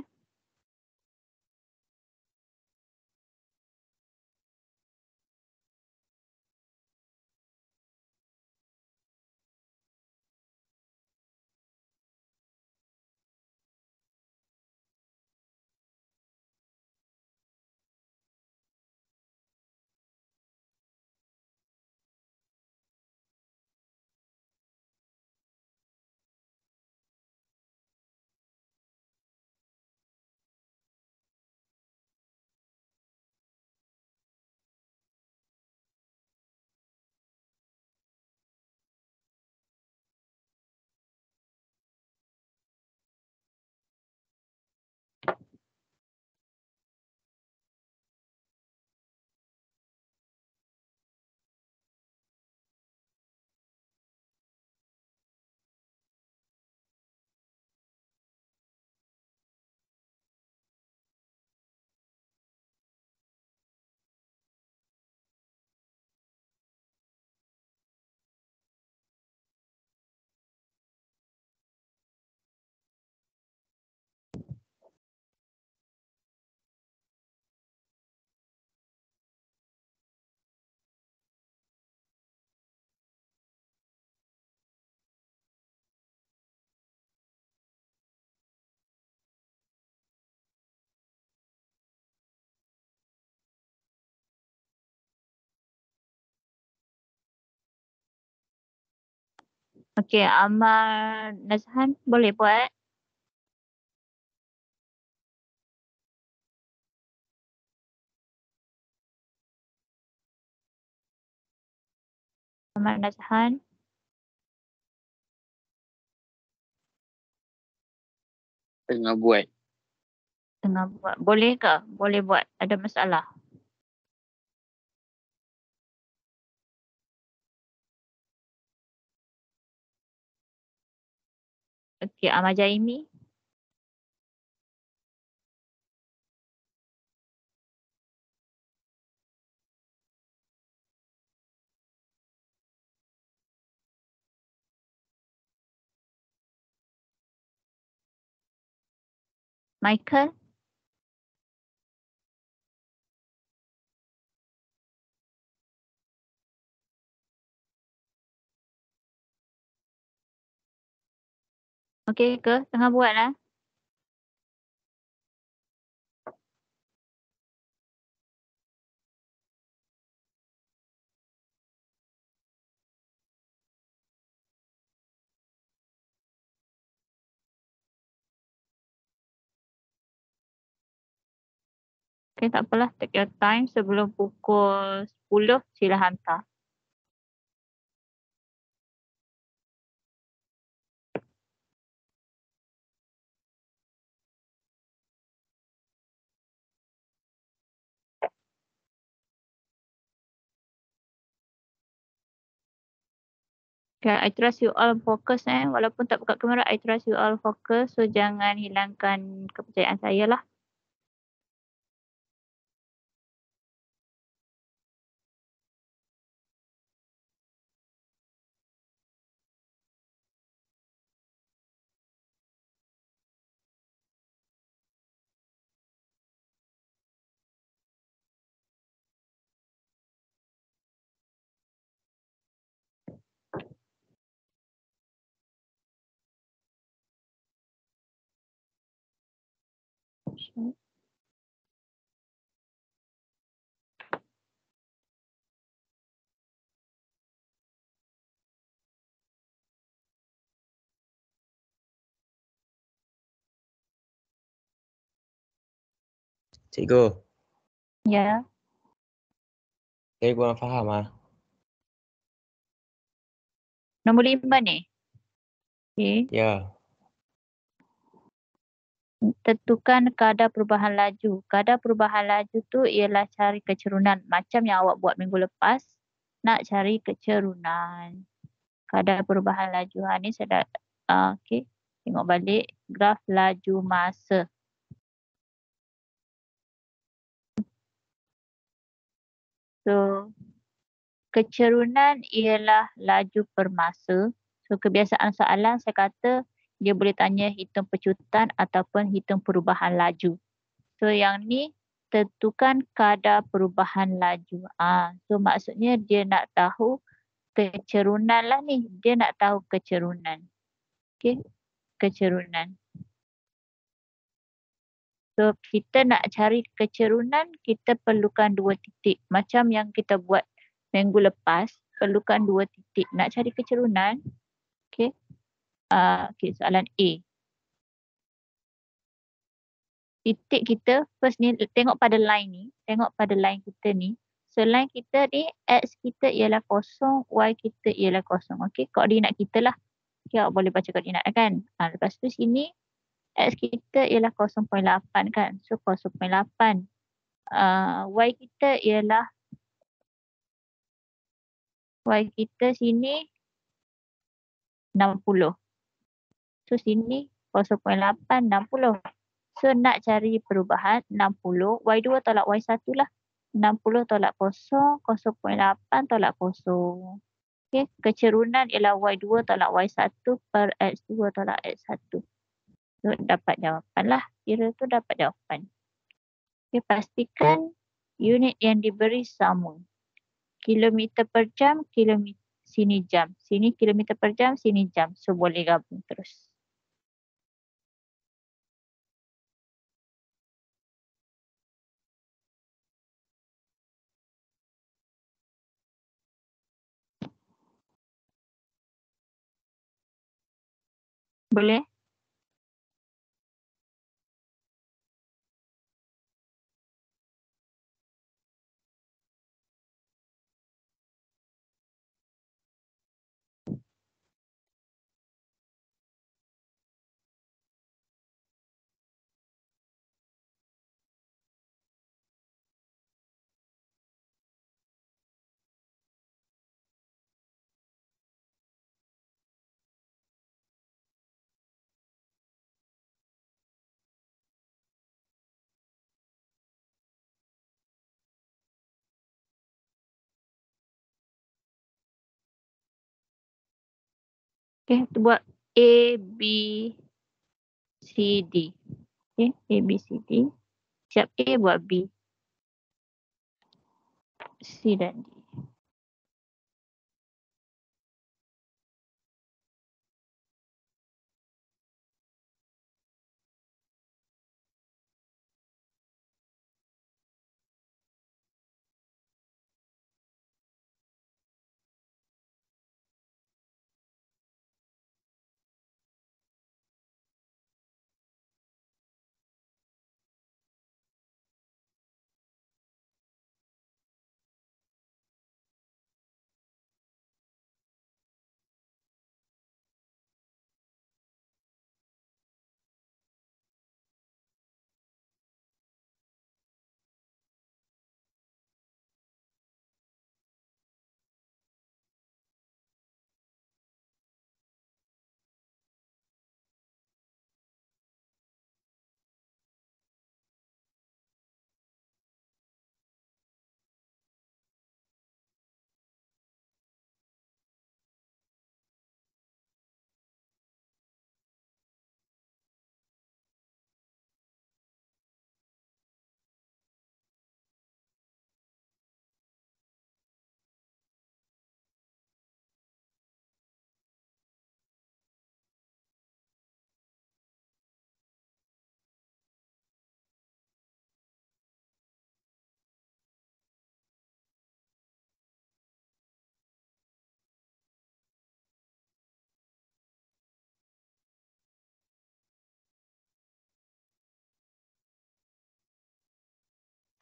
Okey, Amal Nazhan boleh buat. Amal Nazhan. Tengah buat. Tengah buat. Boleh ke? Boleh buat. Ada masalah? Okey, Amal Jaimi. Michael. Okey ke? Tengah buat lah. Okey, tak apalah. Take your time. Sebelum pukul sepuluh, sila hantar. Okay, I trust you all focus eh. Walaupun tak buka kamera, I trust you all focus. So, jangan hilangkan kepercayaan saya lah. Cikgu, Ya. saya kurang faham ah. Nombor lima ni. Okey. Ya. Tentukan kadar perubahan laju. Kadar perubahan laju tu ialah cari kecerunan. Macam yang awak buat minggu lepas. Nak cari kecerunan. Kadar perubahan laju. Ha, ni saya dah. Uh, Okey. Tengok balik. Graf laju masa. So, kecerunan ialah laju per masa. So, kebiasaan soalan saya kata dia boleh tanya hitung pecutan ataupun hitung perubahan laju. So, yang ni tentukan kadar perubahan laju. Ah, so, maksudnya dia nak tahu kecerunan lah ni. Dia nak tahu kecerunan. Okey, kecerunan. So, kita nak cari kecerunan, kita perlukan dua titik. Macam yang kita buat minggu lepas, perlukan dua titik. Nak cari kecerunan, okey. Uh, okey, soalan A. Titik kita, first ni, tengok pada line ni. Tengok pada line kita ni. So, line kita ni, X kita ialah kosong, Y kita ialah kosong. Okey, koordinat kita lah. Okey, awak boleh baca koordinat kan. Ha, lepas tu sini, X kita ialah kosong perpuluhan lapan kan. So, kosong perpuluhan lapan. Uh, Y kita ialah Y kita sini enam puluh. So sini kosong perpuluhan lapan, enam puluh. So nak cari perubahan enam puluh. Y dua tolak Y satu lah. enam puluh tolak kosong, kosong perpuluhan lapan tolak kosong. Okay. Kecerunan ialah Y dua tolak Y satu per X dua tolak X satu. So dapat jawapan lah. Kira tu dapat jawapan. Okay. Pastikan unit yang diberi sama. Kilometer per jam, kilometer sini jam. Sini kilometer per jam, sini jam. So boleh gabung terus. Boleh? Okay, kita buat A, B, C, D. Okay, A, B, C, D. Siap A buat B. C dan D.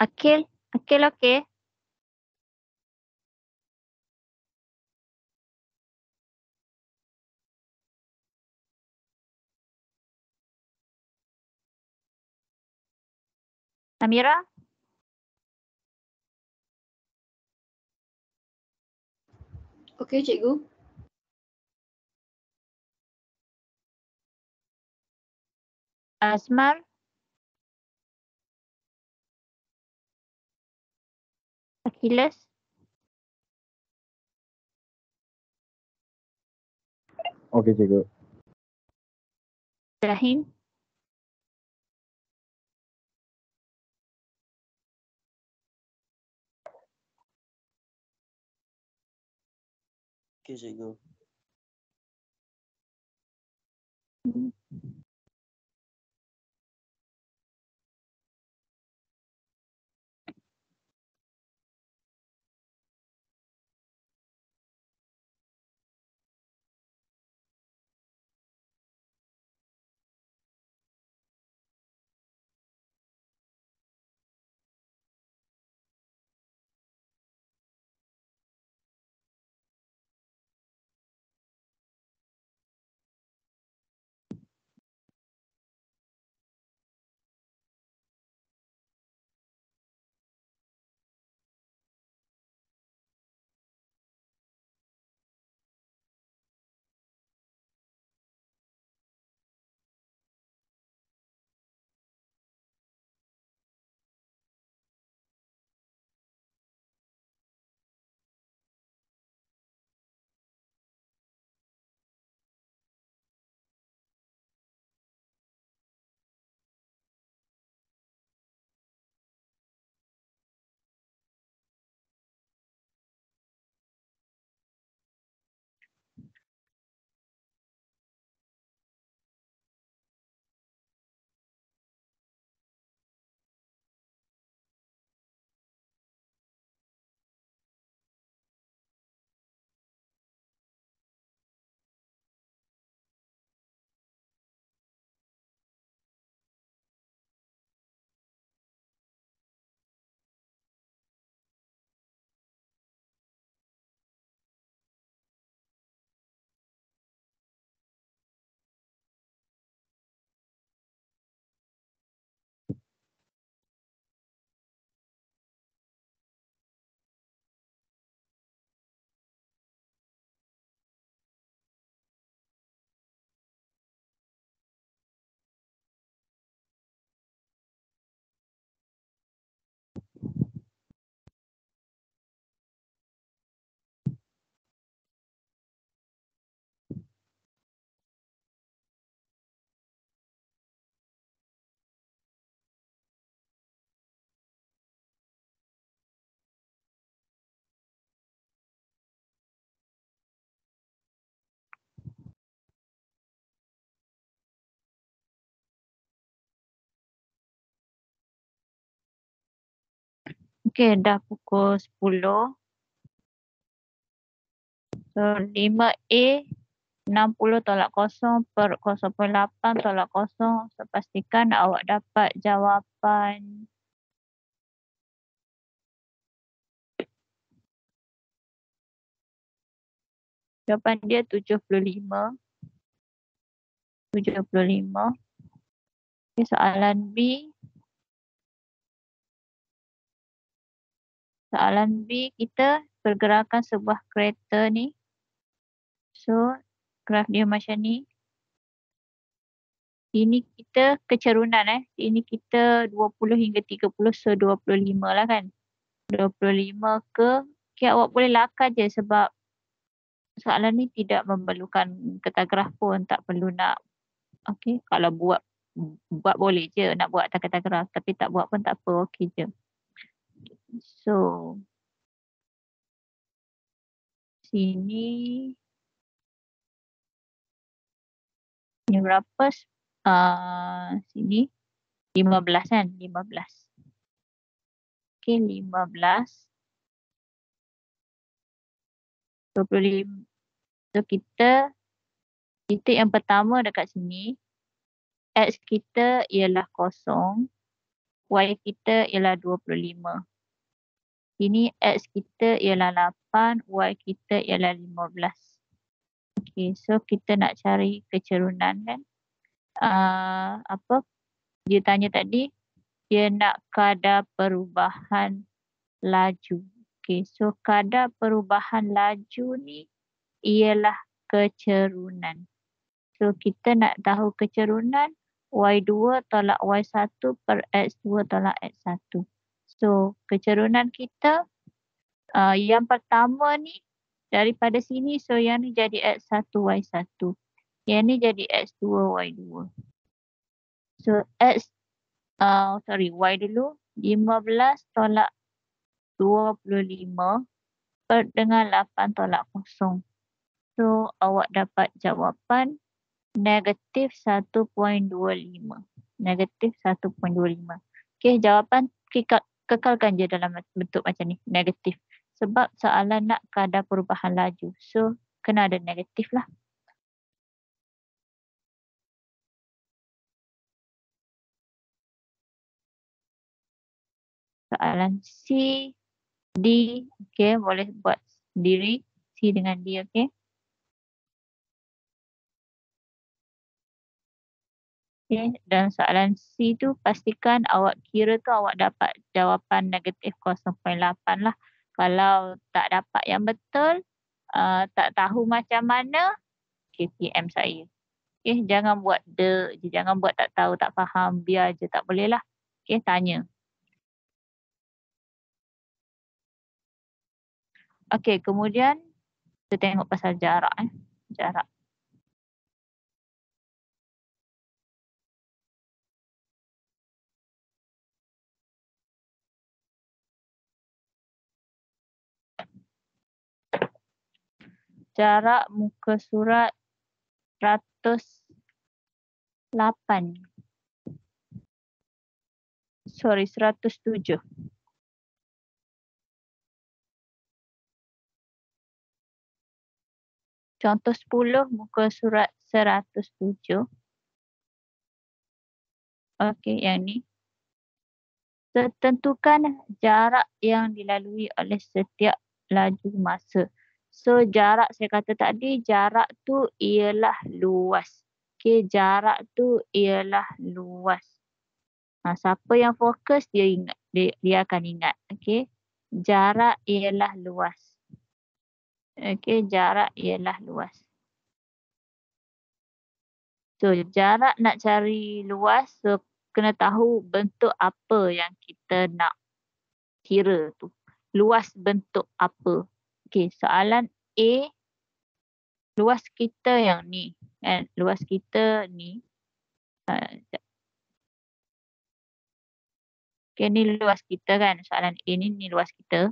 Akil, Akil okey? Amira? Okey, cikgu. Asmar? Achilles? Okey, cikgu. Rahim? Okey, cikgu. Hmm. Okey, dah pukul sepuluh. So, lima A enam puluh tolak kosong per kosong perpuluhan lapan tolak kosong. So, pastikan awak dapat jawapan jawapan dia tujuh puluh lima. tujuh puluh lima. Okay, soalan B. Soalan B kita pergerakan sebuah kereta ni. So, graf dia macam ni. Ini kita kecerunan eh. Ini kita dua puluh hingga tiga puluh, so dua puluh lima lah kan. dua puluh lima ke, okay, awak boleh lakar je sebab soalan ni tidak memerlukan kertas graf pun, tak perlu nak, okay, kalau buat, buat boleh je nak buat atas kertas graf, tapi tak buat pun tak apa, okay je. So, sini, ni berapa? Uh, sini, lima belas kan, lima belas. Okay, lima belas. dua puluh lima. So, kita, titik yang pertama dekat sini, X kita ialah kosong. Y kita ialah dua puluh lima. Ini X kita ialah lapan, Y kita ialah lima belas. Okay, so kita nak cari kecerunan kan. Uh, apa? Dia tanya tadi, dia nak kadar perubahan laju. Okay, so kadar perubahan laju ni ialah kecerunan. So kita nak tahu kecerunan Y dua tolak Y satu per X dua tolak X satu. So kecerunan kita uh, yang pertama ni daripada sini, so yang ni jadi X satu Y satu. Yang ni jadi X dua Y dua. So X, uh, sorry Y dulu, lima belas tolak dua puluh lima per dengan lapan tolak kosong. So awak dapat jawapan negatif satu perpuluhan dua lima. Negatif satu perpuluhan dua lima. Okey, jawapan kekal, kekalkan je dalam bentuk macam ni, negatif. Sebab soalan nak kadar perubahan laju. So, kena ada negatif lah. Soalan C, D, okey, boleh buat sendiri. C dengan D, okey. Okay. Dan soalan C tu pastikan awak kira tu awak dapat jawapan negatif kosong perpuluhan lapan lah. Kalau tak dapat yang betul, uh, tak tahu macam mana, K P M saya. Okay, jangan buat de, jangan buat tak tahu, tak faham, biar je, tak boleh lah. Okay, tanya. Okay, kemudian kita tengok pasal jarak. Eh. Jarak. Jarak muka surat seratus lapan. Sorry, seratus tujuh. Contoh sepuluh muka surat seratus tujuh. Okey, yang ni. Tentukan jarak yang dilalui oleh setiap laju masa. So, jarak saya kata tadi, jarak tu ialah luas. Okey, jarak tu ialah luas. Ha, siapa yang fokus, dia ingat, dia, dia akan ingat. Okey, jarak ialah luas. Okey, jarak ialah luas. So, jarak nak cari luas, so kena tahu bentuk apa yang kita nak kira tu. Luas bentuk apa. Okey, soalan A, luas kita yang ni. Kan? Luas kita ni. Uh, Okey, ni luas kita kan. Soalan A ni, ni luas kita.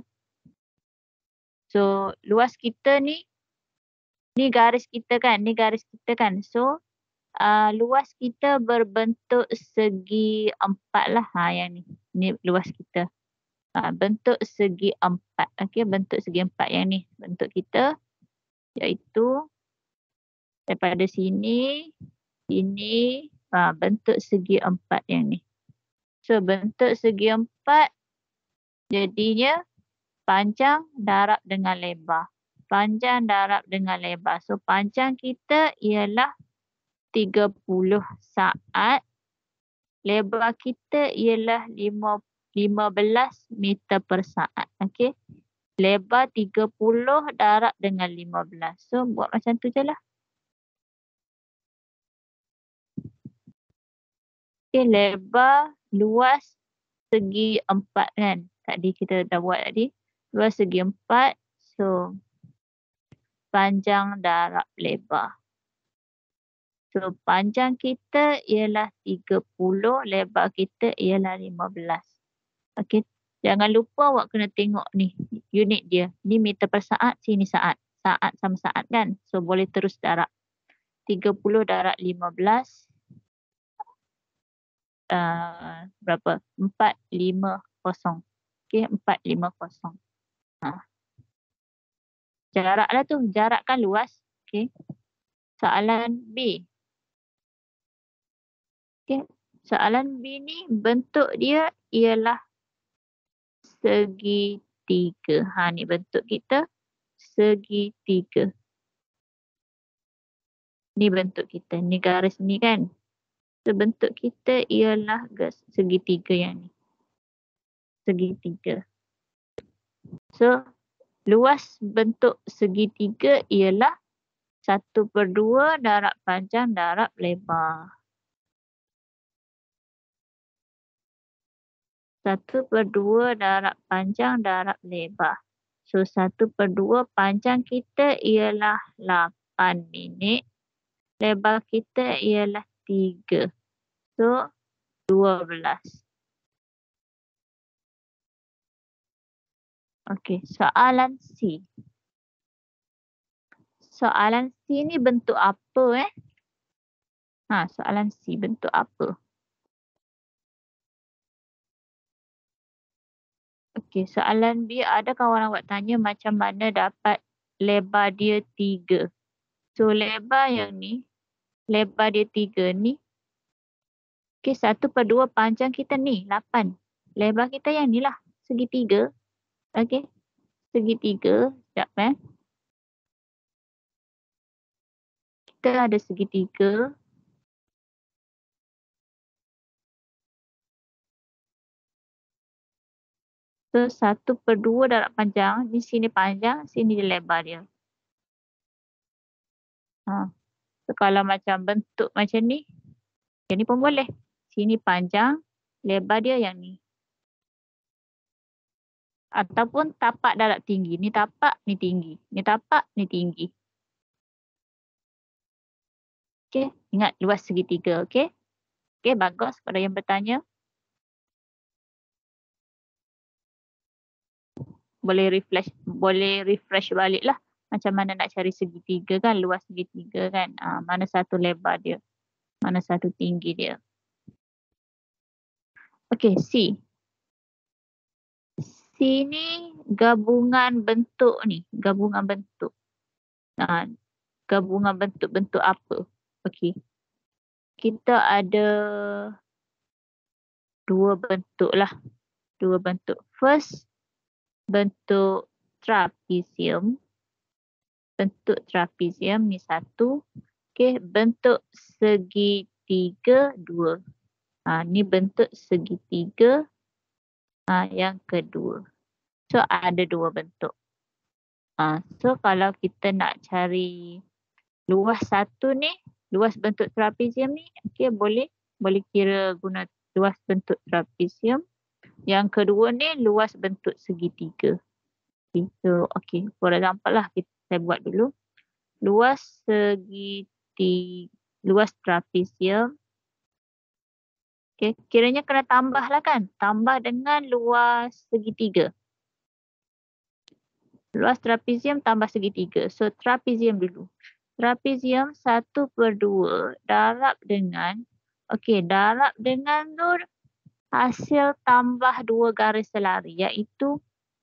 So, luas kita ni, ni garis kita kan. Ni garis kita kan. So, uh, luas kita berbentuk segi empat lah. Ha, yang ni. Ni luas kita. Ha, bentuk segi empat. Okey, bentuk segi empat yang ni. Bentuk kita iaitu daripada sini, sini, ha, bentuk segi empat yang ni. So, bentuk segi empat jadinya panjang darab dengan lebar. Panjang darab dengan lebar. So, panjang kita ialah tiga puluh saat. Lebar kita ialah lima belas meter per saat. Okey. Lebar tiga puluh darab dengan lima belas. So, buat macam tu je lah. Okay, lebar, luas, segi empat kan. Tadi kita dah buat tadi. Luas segi empat. So, panjang darab lebar. So, panjang kita ialah tiga puluh, lebar kita ialah lima belas. Okey, jangan lupa awak kena tengok ni, unit dia. Ni meter per saat, sini saat. Saat sama saat kan. So, boleh terus darab. tiga puluh darab lima belas. Uh, berapa? empat lima kosong. Okey, empat lima kosong. Ha. Jarak lah tu. Jarak kan luas. Okey. Soalan B. Okey. Soalan B ni bentuk dia ialah segitiga. Ha, ni bentuk kita segitiga. Ni bentuk kita. Ni garis ni kan. So, bentuk kita ialah segitiga yang ni. Segitiga. So, luas bentuk segitiga ialah satu per dua darab panjang darab lebar. satu per dua darab panjang darab lebar. So, satu per dua panjang kita ialah lapan minit. Lebar kita ialah tiga. So, dua belas. Okey, soalan C. Soalan C ni bentuk apa eh? Ha, soalan C bentuk apa? Okey, soalan B ada kawan awak tanya macam mana dapat lebar dia tiga. So, lebar yang ni, lebar dia tiga ni. Okey, satu per dua panjang kita ni, lapan. Lebar kita yang ni lah, segitiga. Okey, segitiga. Sekejap eh. Kita ada segitiga. So, satu per dua darab panjang. Di sini panjang, sini dia lebar dia. Ha. So, kalau macam bentuk macam ni, yang ni pun boleh. Sini panjang, lebar dia yang ni. Ataupun tapak darab tinggi. Ni tapak, ni tinggi. Ni tapak, ni tinggi. Okey, ingat luas segitiga, okey? Okey, bagus pada yang bertanya. Boleh refresh, boleh refresh balik lah. Macam mana nak cari segitiga kan, luas segitiga kan. Ha, mana satu lebar dia, mana satu tinggi dia. Okey, C. C ni gabungan bentuk ni, gabungan bentuk. Ha, gabungan bentuk-bentuk apa? Okey. Kita ada dua bentuk lah. Dua bentuk. First, bentuk trapezium. Bentuk trapezium ni satu. Okey, bentuk segitiga dua. Ha, ni bentuk segitiga ha, yang kedua. So, ada dua bentuk. Ha, so, kalau kita nak cari luas satu ni, luas bentuk trapezium ni, okey, boleh. Boleh kira guna luas bentuk trapezium. Yang kedua ni, luas bentuk segitiga. Okay, so, okay. For example lah, kita, saya buat dulu. Luas segitiga, luas trapezium. Okay, kiranya kena tambah lah kan. Tambah dengan luas segitiga. Luas trapezium tambah segitiga. So, trapezium dulu. Trapezium satu per dua darab dengan, okey, darab dengan tu hasil tambah dua garis selari, iaitu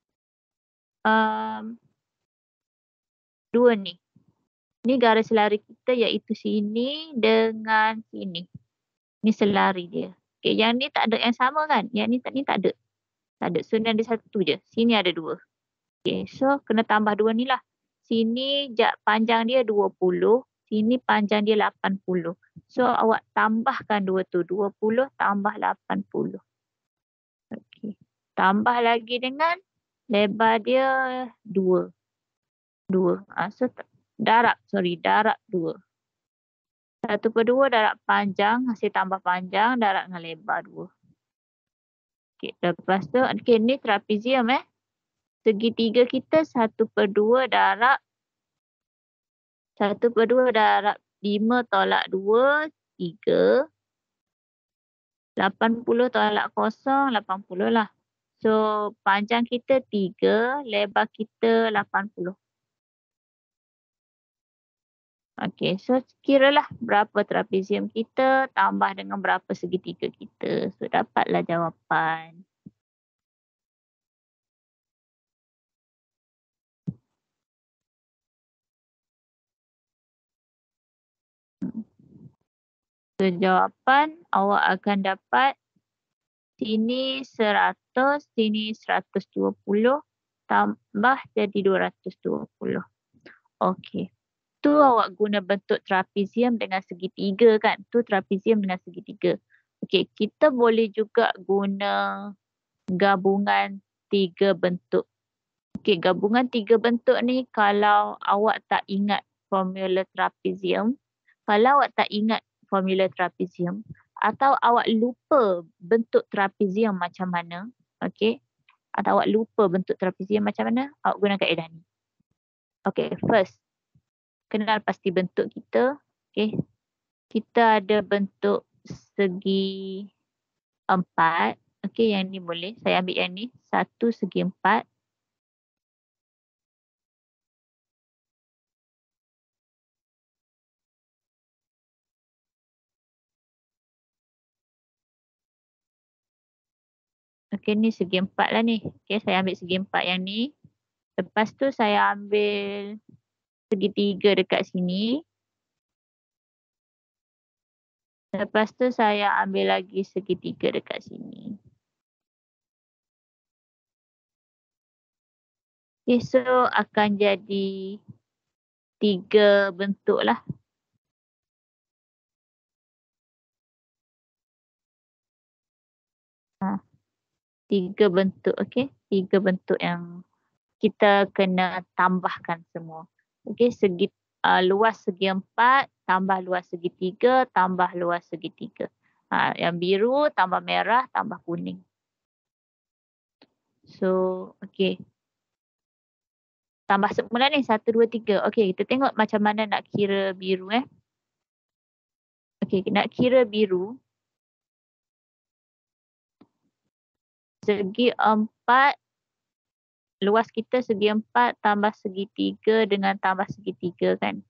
um, dua ni. Ni garis selari kita iaitu sini dengan sini. Ni selari dia. Okey, yang ni tak ada yang sama kan? Yang ni tak ni tak ada. Tak ada. So, ni ada satu je. Sini ada dua. Okey, so kena tambah dua ni lah. Sini panjang dia dua puluh. Sini panjang dia lapan puluh. So, awak tambahkan dua tu. dua puluh tambah lapan puluh. Okey. Tambah lagi dengan lebar dia dua. dua. Ha, so, darab. Sorry, darab dua. satu per dua darab panjang. Hasil tambah panjang. Darab dengan lebar dua. Okey, lepas tu. Okey, ni trapezium eh. Segitiga kita satu per dua darab satu per dua darab lima tolak dua, tiga. lapan puluh tolak kosong, lapan puluh lah. So, panjang kita tiga, lebar kita lapan puluh. Okey, so kiralah berapa trapezium kita tambah dengan berapa segitiga kita. So, dapatlah jawapan. So, jawapan awak akan dapat sini seratus, sini seratus dua puluh tambah jadi dua ratus dua puluh. Okey. Tu awak guna bentuk trapezium dengan segitiga kan? Tu trapezium dengan segitiga. Okey, kita boleh juga guna gabungan tiga bentuk. Okey, gabungan tiga bentuk ni kalau awak tak ingat formula trapezium, kalau awak tak ingat formula trapezium atau awak lupa bentuk trapezium macam mana, okey, atau awak lupa bentuk trapezium macam mana, awak guna kaedah ni. Okey, first, kenal pasti bentuk kita. Okey, kita ada bentuk segi empat. Okey, yang ni boleh. Saya ambil yang ni. Satu segi empat. Okey, ni segi empat lah ni. Okey, saya ambil segi empat yang ni. Lepas tu saya ambil segitiga dekat sini. Lepas tu saya ambil lagi segitiga dekat sini. Okay, so akan jadi tiga bentuk lah. Ha, tiga bentuk, okay. Tiga bentuk yang kita kena tambahkan semua. Okay, segi uh, luas segi empat, tambah luas segi tiga, tambah luas segi tiga. Ha, yang biru, tambah merah, tambah kuning. So, okay. Tambah semula ni, satu, dua, tiga. Okay, kita tengok macam mana nak kira biru eh. Okay, nak kira biru. Segi empat, luas kita segi empat tambah segi tiga dengan tambah segi tiga kan.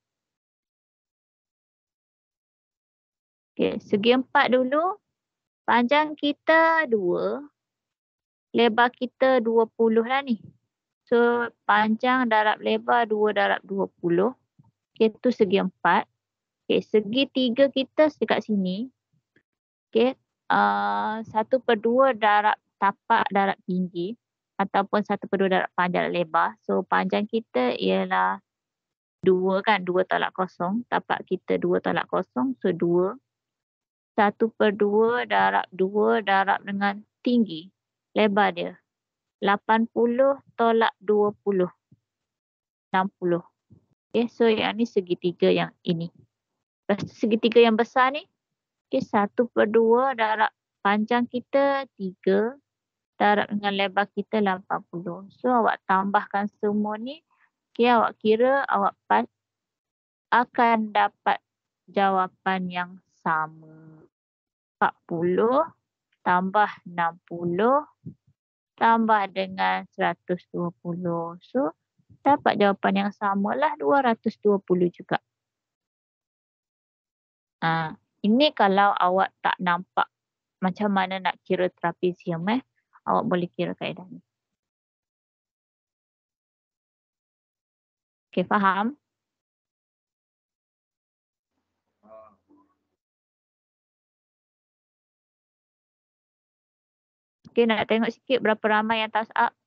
Okay, segi empat dulu. Panjang kita dua. Lebar kita dua puluh lah ni. So, panjang darab lebar dua darab dua puluh. Okay, tu segi empat. Okay, segi tiga kita dekat sini. Okay, uh, satu per dua darab tapak darab tinggi. Ataupun satu per dua darab panjang lebar. So, panjang kita ialah dua kan. dua tolak kosong. Tapak kita dua tolak kosong. So, dua. satu per dua darab dua darab dengan tinggi. Lebar dia. lapan puluh tolak dua puluh. enam puluh. Okay, so yang ni segitiga yang ini. Lepas tu segitiga yang besar ni. Okay, satu per dua darab panjang kita tiga. Darab dengan lebar kita lapan puluh. So awak tambahkan semua ni. Okay, awak kira awak pas akan dapat jawapan yang sama. empat puluh tambah enam puluh. Tambah dengan seratus dua puluh. So, dapat jawapan yang samalah dua ratus dua puluh juga. Ha, ini kalau awak tak nampak macam mana nak kira trapezium eh. Awak boleh kira kaedah ni. Okey, faham? Okey, nak tengok sikit berapa ramai yang thumbs up.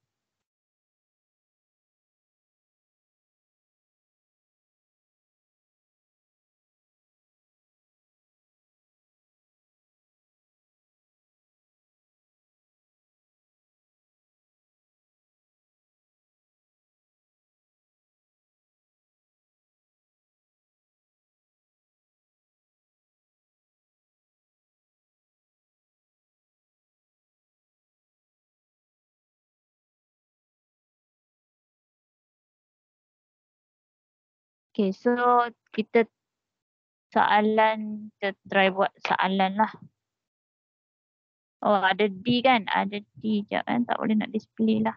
Okay, so kita soalan, kita try buat soalan lah. Oh, ada D kan? Ada D je kan? Tak boleh nak display lah.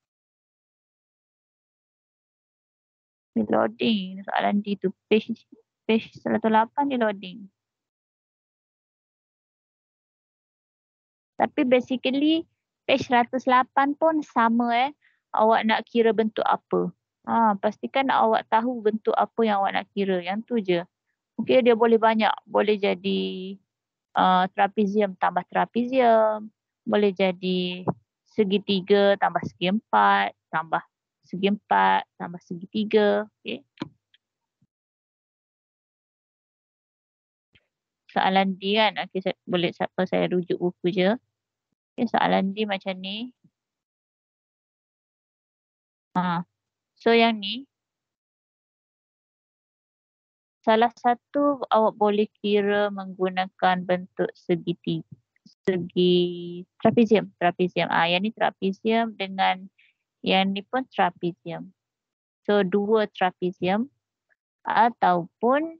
Dia loading soalan D tu. Page, page seratus lapan dia loading. Tapi basically page seratus lapan pun sama eh. Awak nak kira bentuk apa. Ha, pastikan awak tahu bentuk apa yang awak nak kira. Yang tu je. Okey, dia boleh banyak. Boleh jadi uh, trapezium tambah trapezium. Boleh jadi segitiga tambah segi empat. Tambah segi empat tambah segitiga. Okey. Soalan D kan. Okey, saya, boleh siapa saya rujuk buku je. Okay, soalan D macam ni. Ha. So yang ni, salah satu awak boleh kira menggunakan bentuk segitiga, segi trapezium, trapezium. Ah, yang ni trapezium dengan yang ni pun trapezium. So dua trapezium ataupun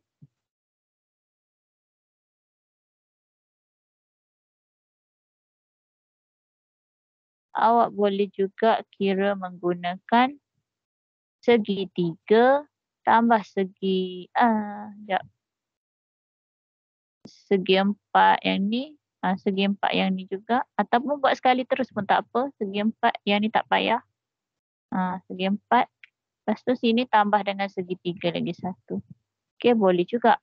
awak boleh juga kira menggunakan segitiga tambah segi ah, sekejap. Segi empat yang ni, ah, segi empat yang ni juga, ataupun buat sekali terus pun tak apa. Segi empat yang ni tak payah. Ah, segi empat. Lepas tu sini tambah dengan segitiga lagi satu. Okey, boleh juga.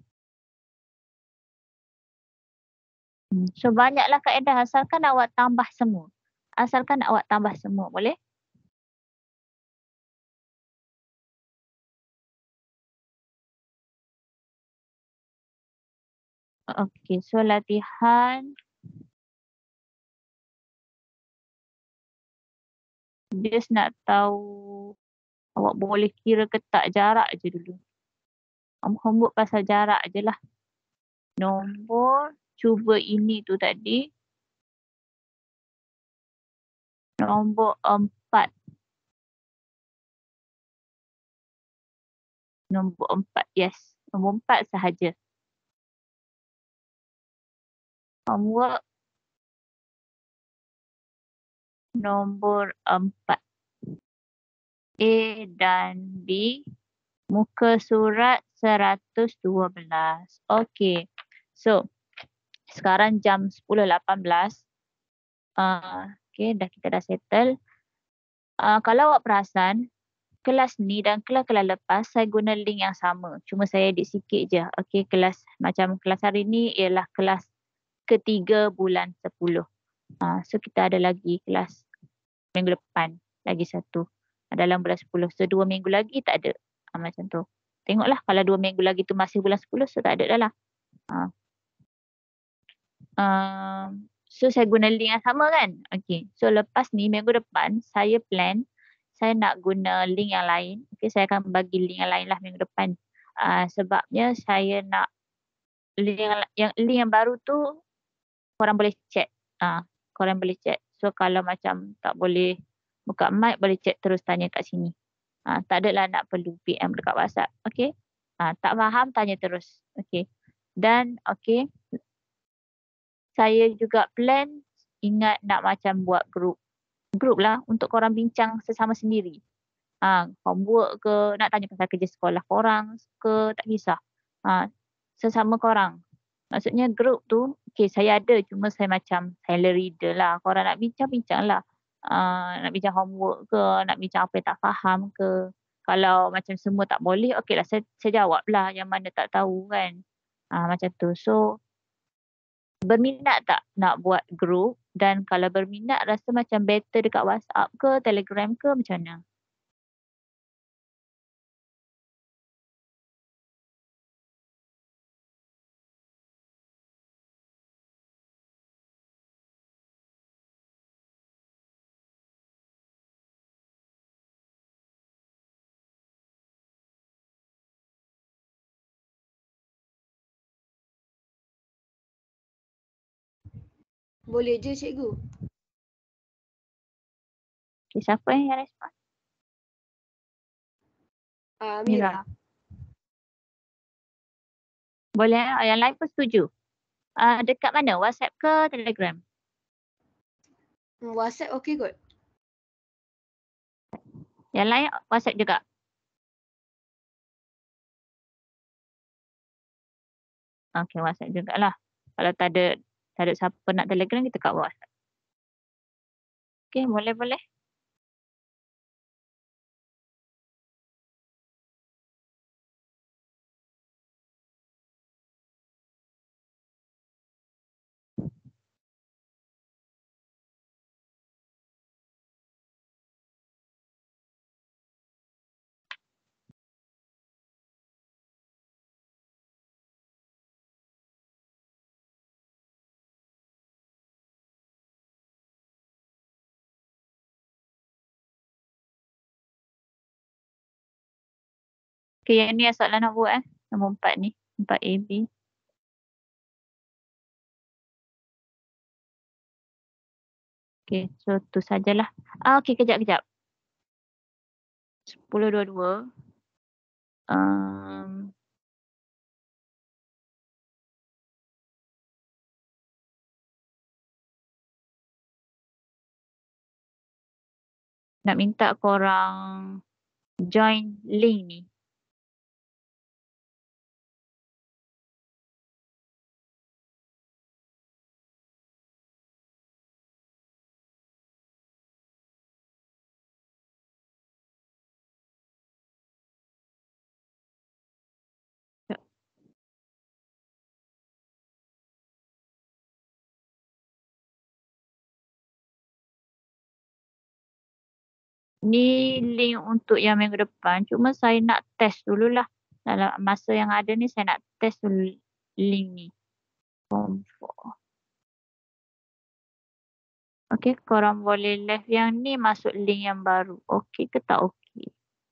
Hmm. So banyaklah kaedah asalkan awak tambah semua. Asalkan awak tambah semua, boleh? Okey, so latihan. Just nak tahu awak boleh kira ke tak jarak je dulu. Homework pasal jarak je lah. Nombor, cuba ini tu tadi. Nombor empat. Nombor empat, yes. Nombor empat sahaja. Homework nombor empat. A dan B. Muka surat seratus dua belas. Okey. So, sekarang jam sepuluh lapan belas. Uh, Okey, dah kita dah settle. Uh, kalau awak perasan, kelas ni dan kelas-kelas lepas saya guna link yang sama. Cuma saya edit sikit je. Okey, kelas macam kelas hari ni ialah kelas ketiga bulan sepuluh. Uh, so kita ada lagi kelas minggu depan. Lagi satu. Dalam bulan sepuluh. So dua minggu lagi tak ada. Uh, macam tu. Tengoklah kalau dua minggu lagi tu masih bulan sepuluh. So tak ada dah lah. Uh. Uh, so saya guna link yang sama kan. Okay. So lepas ni minggu depan saya plan. Saya nak guna link yang lain. Okay, saya akan bagi link yang lain lah minggu depan. Uh, sebabnya saya nak link yang, yang, link yang baru tu korang boleh chat. Uh, korang boleh chat. So kalau macam tak boleh buka mic, boleh chat terus tanya kat sini. Uh, tak adalah nak perlu P M dekat WhatsApp. Okay. Uh, tak faham, tanya terus. Okay. Dan okay. Saya juga plan ingat nak macam buat group. Group lah untuk korang bincang sesama sendiri. Ha, homework ke, nak tanya pasal kerja sekolah korang ke, tak kisah. Ha, sesama korang. Maksudnya group tu, okay saya ada cuma saya macam silent reader lah. Korang nak bincang-bincang lah. Uh, nak bincang homework ke, nak bincang apa yang tak faham ke. Kalau macam semua tak boleh, okey lah saya, saya jawab lah yang mana tak tahu kan. Uh, macam tu. So, berminat tak nak buat group? Dan kalau berminat rasa macam better dekat WhatsApp ke, Telegram ke, macam mana? Boleh je cikgu. Okay, siapa yang respon? Uh, Mira. Mira. Boleh, yang lain pun setuju. Uh, dekat mana? WhatsApp ke Telegram? WhatsApp okey kot. Yang lain WhatsApp juga? Okey, WhatsApp jugalah. Kalau tak ada, tak ada siapa nak Telegram, kita kat WhatsApp. Okey, boleh-boleh. Okay, yang ni yang soalan nak buat eh. Nombor empat ni. Empat A B. Okay, so tu sajalah. Ah, okay, kejap, kejap. Sepuluh dua dua. Um, nak minta korang join link ni. Ni link untuk yang minggu depan. Cuma saya nak test dululah. Dalam masa yang ada ni saya nak test dulu link ni. Form four. Okay, korang boleh left yang ni masuk link yang baru. Okay ke tak okay?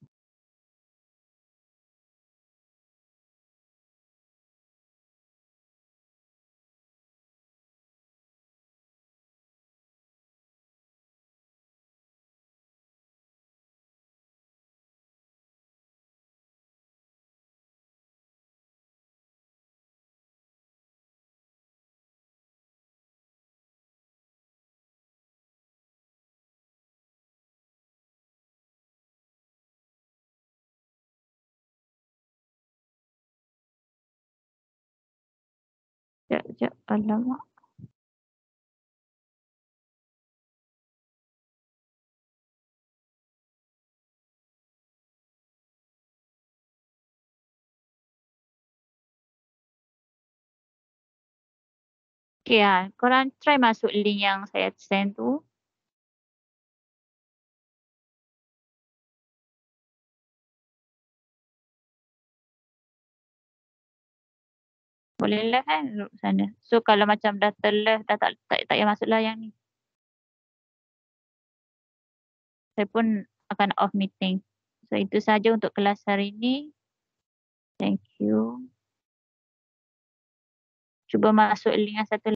Sekejap, sekejap. Alamak. Okay lah. Korang try masuk link yang saya send tu. Boleh left kan duduk sana. So kalau macam dah terleft, dah tak, tak, tak payah masuklah yang ni. Saya pun akan off meeting. So itu saja untuk kelas hari ini. Thank you. Cuba masuk link yang satu